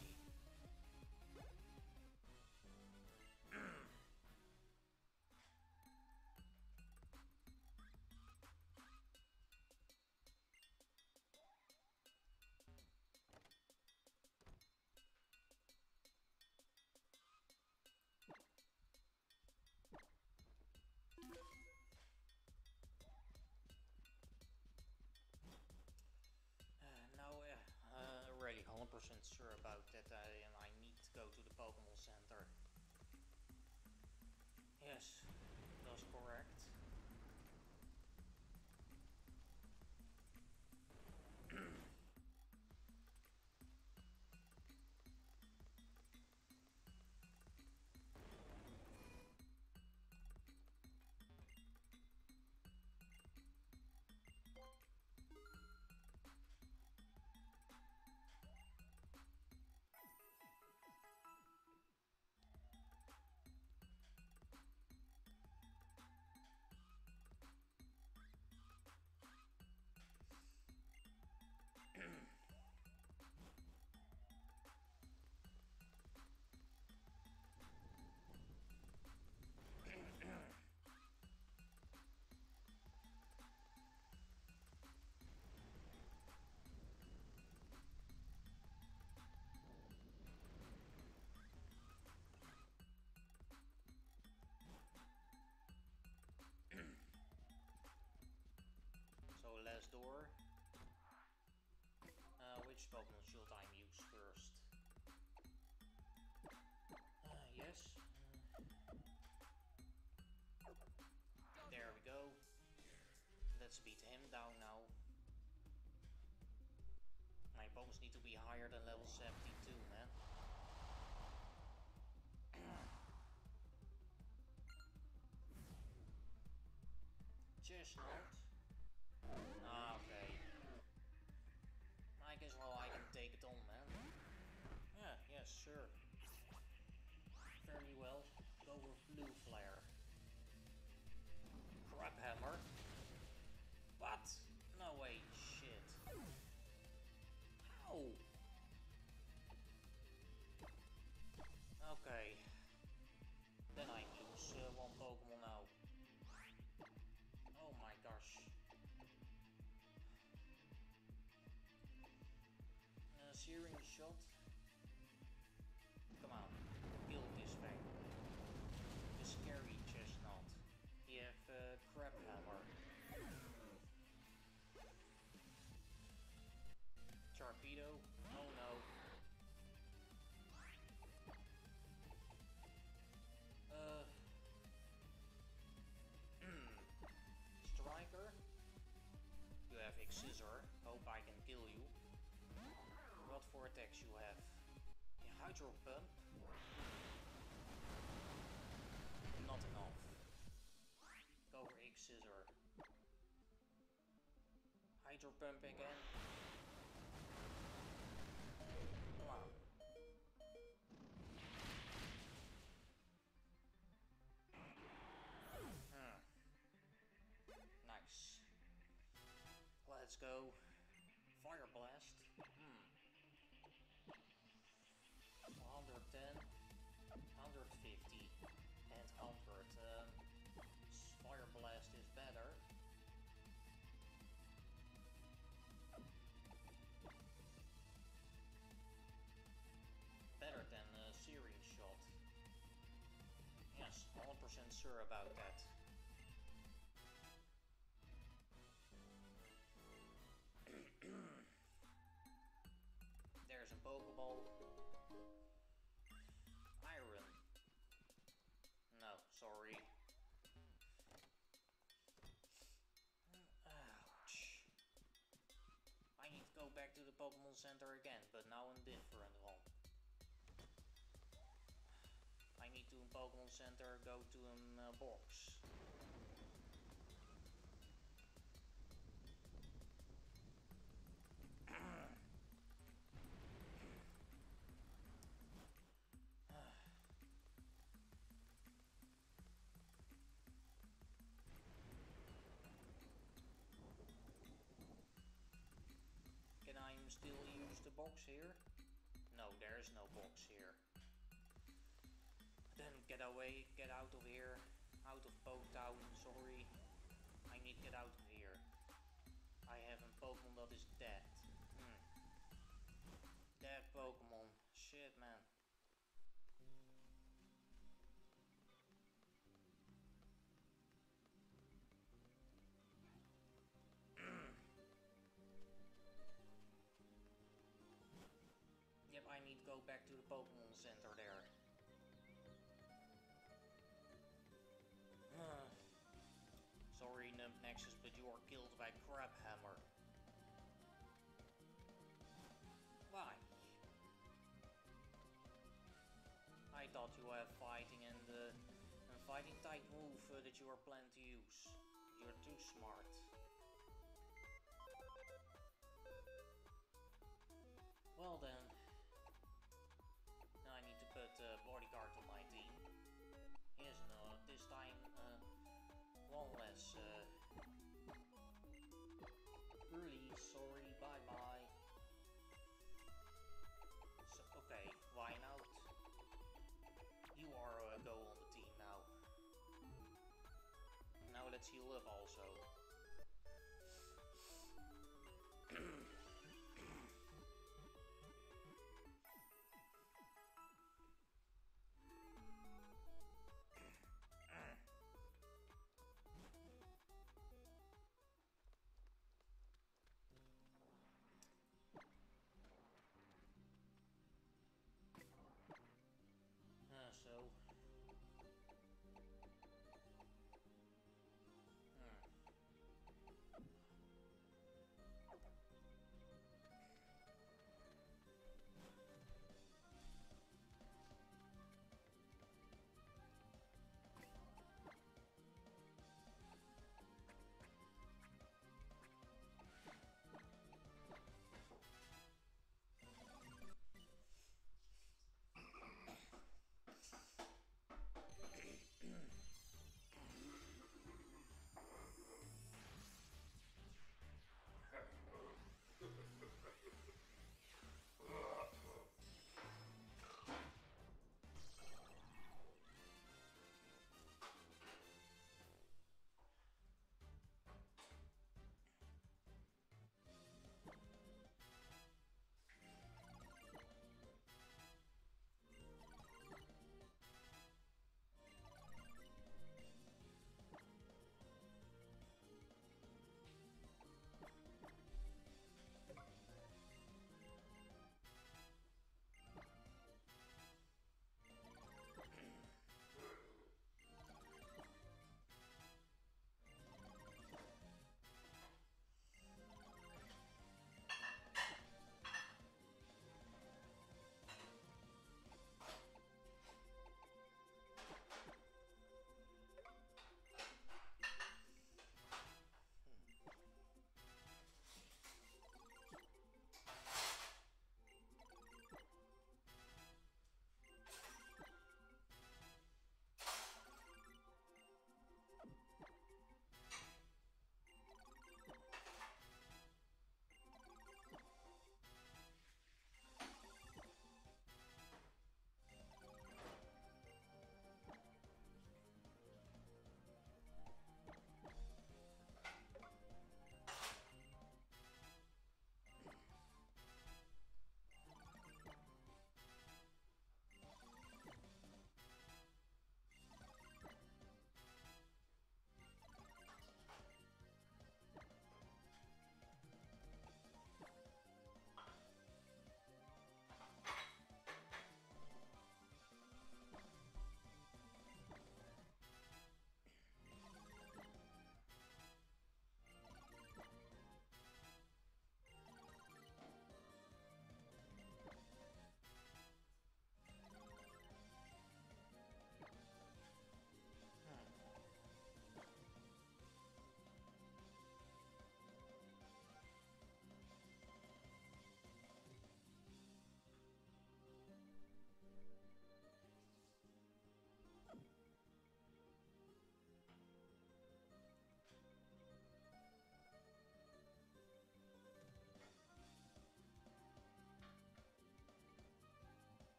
let's beat him down now. My bombs need to be higher than level seventy-two, man. Chestnut. Ah, okay. I guess well I can take it on, man. Yeah, yes, sure. Very well. Go with blue flare. Crab hammer. What? No way, shit. Ow! Okay. Then I lose uh, one Pokemon now. Oh my gosh. Uh, Searing shot. Come on, kill this thing. The scary chestnut. You have uh, crab hammer. Torpedo? Oh no. Uh. Striker? You have X-Scissor. Hope I can kill you. What for attacks you have? Hydro Pump? Not enough. Go for X-Scissor. Hydro Pump again. Come on. Hmm. Nice. Let's go. Fire Blast. Hmm. one hundred ten, one hundred fifty, and one hundred. Um, Fire Blast is better. Better than uh, Searing Shot. Yes, one hundred percent sure about that. There's a Pokeball. Iron. No, sorry. Ouch. I need to go back to the Pokemon Center again, but now in different one. I need to in Pokemon Center go to a uh, box. Can I still use the box here? No, there is no box here. Then get away, get out of here. Out of Poke Town, sorry. I need to get out of here. I have a Pokemon that is dead. Hmm. Dead Pokemon. Shit, man. Yep, I need to go back to the Pokemon Center there. Sorry, Nexus, but you are killed by Crab Hammer. Why? I thought you were fighting and uh, a fighting type move uh, that you are planning to use. You're too smart. Well then, now I need to put a uh, bodyguard on my team. Yes, no, this time uh, one less uh, early, sorry, bye bye. So, okay, why not? You are a uh, go on the team now. Now let's heal up also. Uh, so hmm.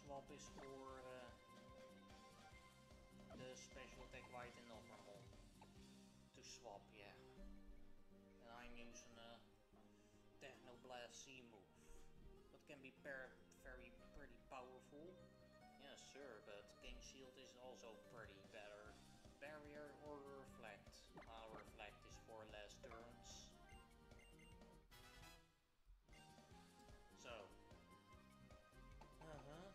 swap is for uh, the special attack white and not normal. To swap, yeah. And I'm using a Technoblast C move. That can be very pretty powerful. Yes sir, but King Shield is also pretty better. Barrier or Reflect? Uh, reflect is for less turns. So. Uh-huh.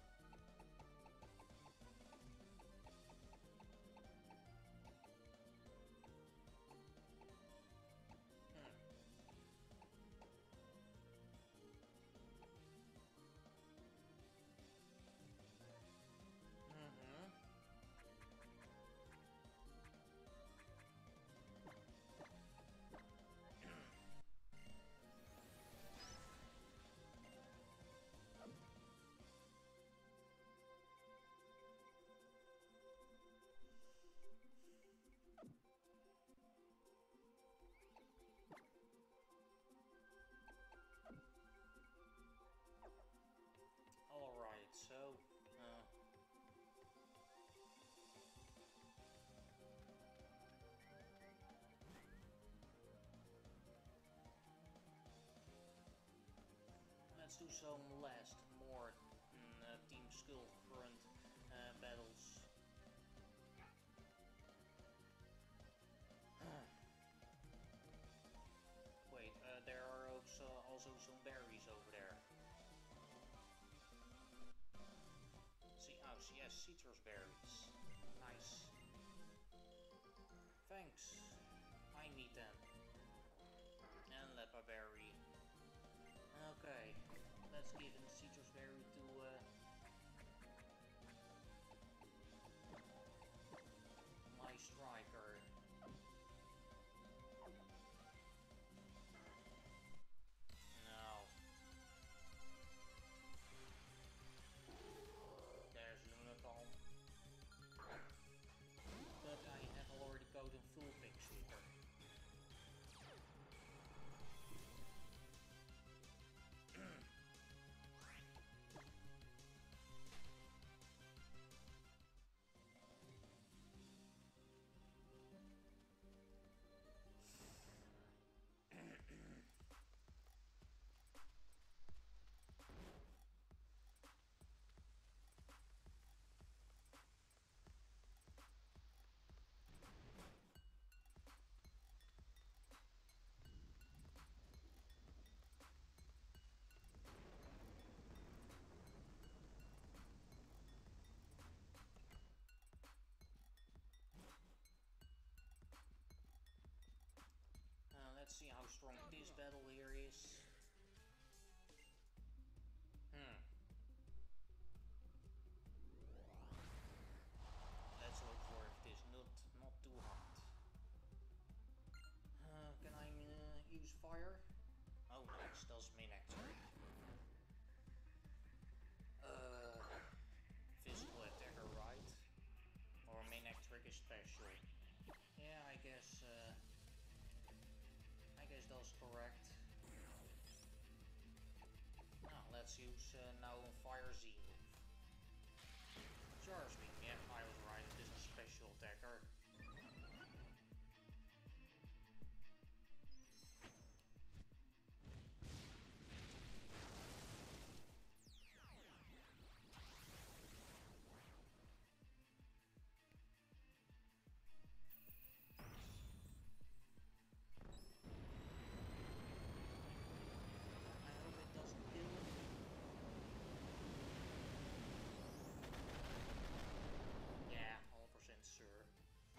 Alright, so, uh, let's do some last, more mm, uh, Team Skull Grunt uh, battles. Wait, uh, there are also, also some berries over there. See, oh, yes, citrus berries. Nice. Thanks. I need them. And lepa berry. Okay, let's give the citrus berry to uh, my striker. No. There's Lunaton. But I have already gotten full pick sweeper. Let's see how strong this battle here is. Hmm. Let's look for if this not not too hot. Uh, can I uh, use fire? Oh nice, that's Minectric. Uh, physical attacker, right? Or Minectric is special. Yeah, I guess. Uh, I guess that's correct. Now let's use uh, now Fire Z move. Charge beam, yeah, I was right, this is a special attacker. Sure.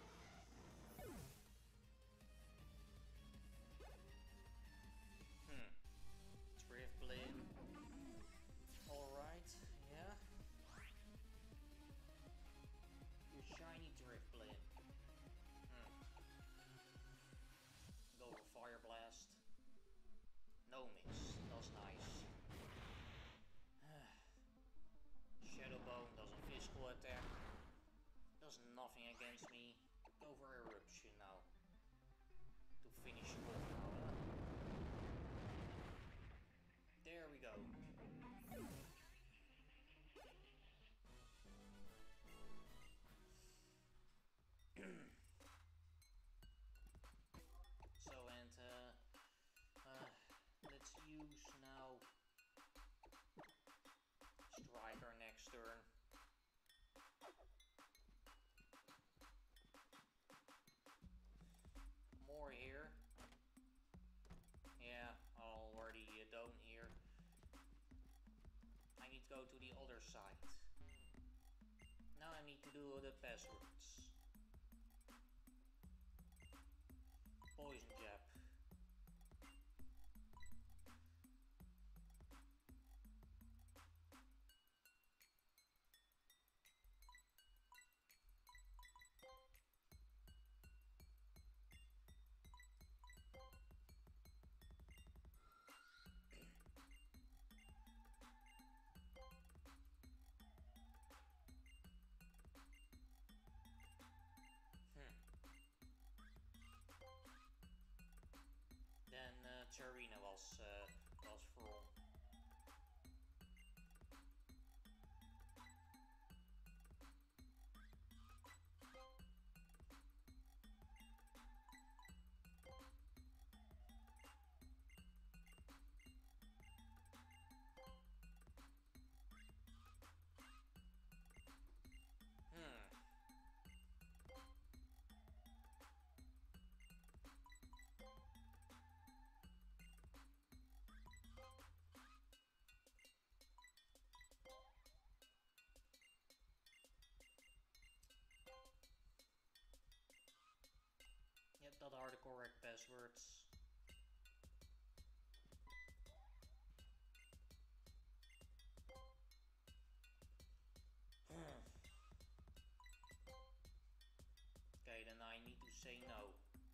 need to go to the other side. Now I need to do the passwords. Poison jab. Then uh, Charina was uh, was wrong. Hmm. Yep, that are the correct passwords. Okay, then I need to say no.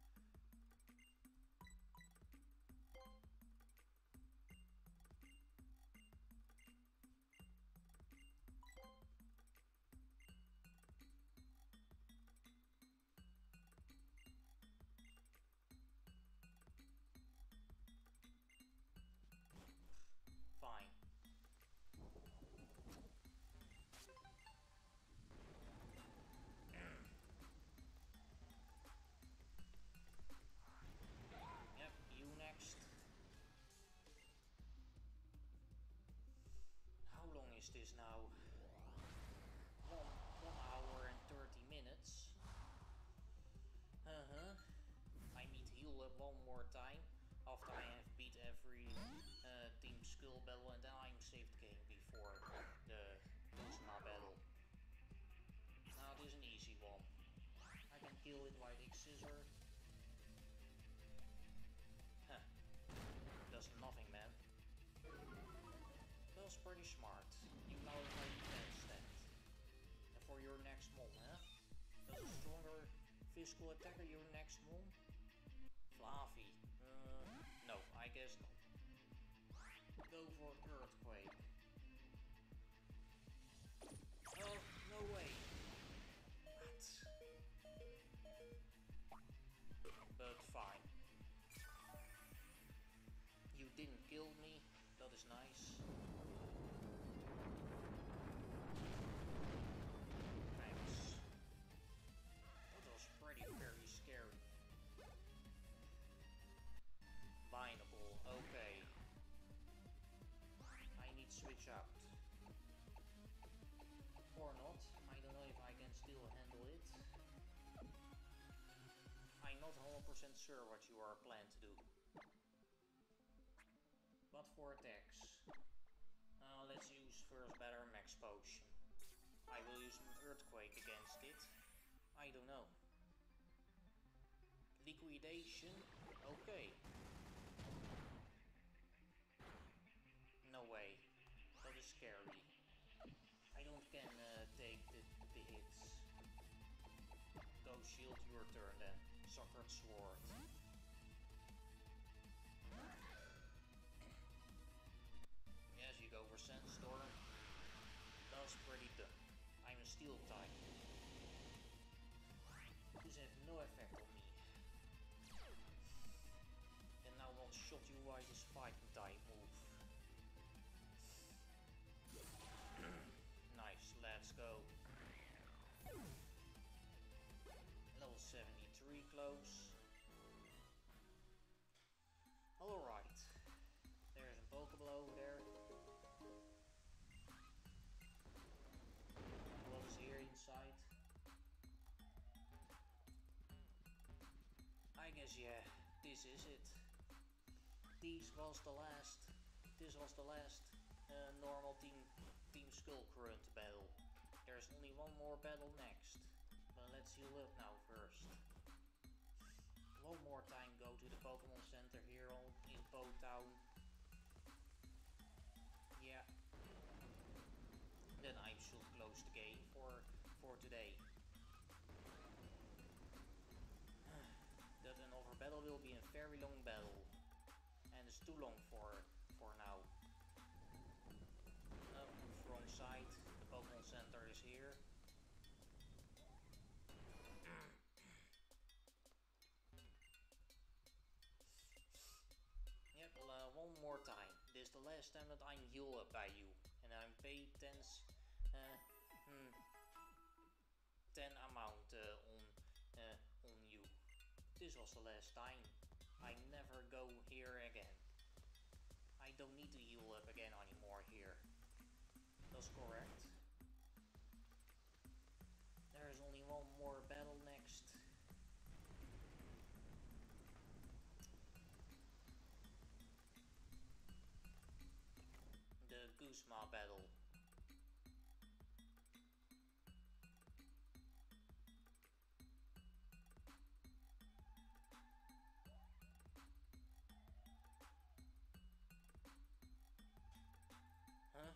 Fine. Yep, you next. How long is this now? One, one hour and thirty minutes. Uh-huh. I need to heal up one more time after I have beat every uh, Team Skull battle, and then I'm saved game before the Nuzlocke battle. Now this is an easy one. I can kill it with X scissor. Huh. Does nothing, man. That's pretty smart. You know how you can stand. And for your next mon, huh? Does a stronger physical attacker your next mon? Fluffy. Uh, no, I guess not. Go for Earthquake. Oh, no way. What? But fine. You didn't kill me. That is nice. Thanks. That was pretty very scary. Bindable, okay. I need switch out. Or not. I don't know if I can still handle it. I'm not one hundred percent sure what you are planning to do. But for attacks, uh, let's use first better max potion. I will use an earthquake against it. I don't know. Liquidation, okay. No way, that is scary. I don't can uh, take the, the hits. Go shield, your turn then. Suckered sword. Yes, you go for Sandstorm. That's pretty dumb. I'm a steel type. This has no effect on me. And now one shot you while this fighting type move. Nice, let's go. Level seventy-three close. Alright. There's a Pokeball over there. What is here inside? I guess yeah, this is it. This was the last. This was the last uh, normal team Team Skull Grunt battle. There's only one more battle next. But let's heal up now first. One more time go to the Pokemon Center here on, in Po Town. Yeah. Then I should close the game for, for today. That another battle will be a very long battle. And it's too long for, for now. Uh, wrong side, the Pokemon Center is here. Yep, well, uh, one more time. This is the last time that I'm healed up by you. And I'm paid ten, uh, hmm, ten amount uh, on, uh, on you. This was the last time. I never go here again. I don't need to heal up again anymore here. That's correct. There's only one more battle next. The Guzma battle. Huh?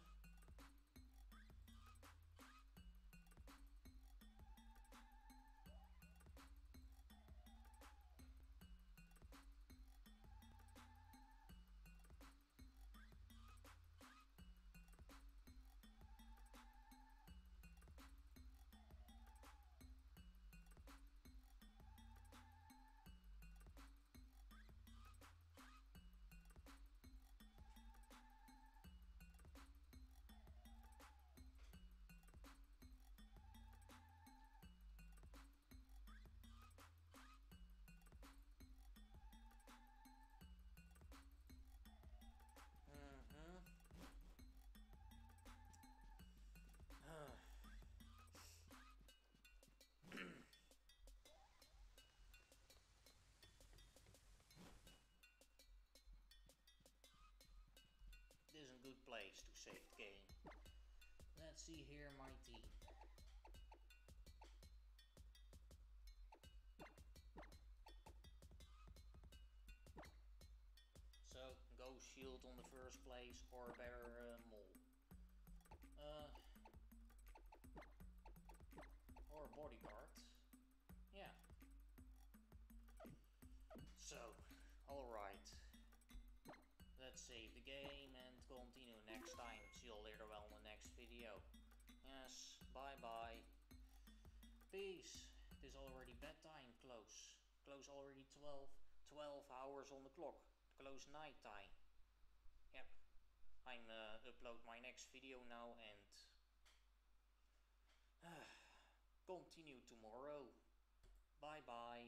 This is a good place to save the game. Let's see here my team. So, go shield on the first place or better uh, mole. Uh, or bodyguard. Yeah. So, alright. Let's save the game and continue next time. See you later well in the next video. Yes, bye bye. Peace. It is already bedtime, close. Close already twelve, twelve hours on the clock. Close night time. Yep. I'm uh, upload my next video now and uh, continue tomorrow. Bye bye.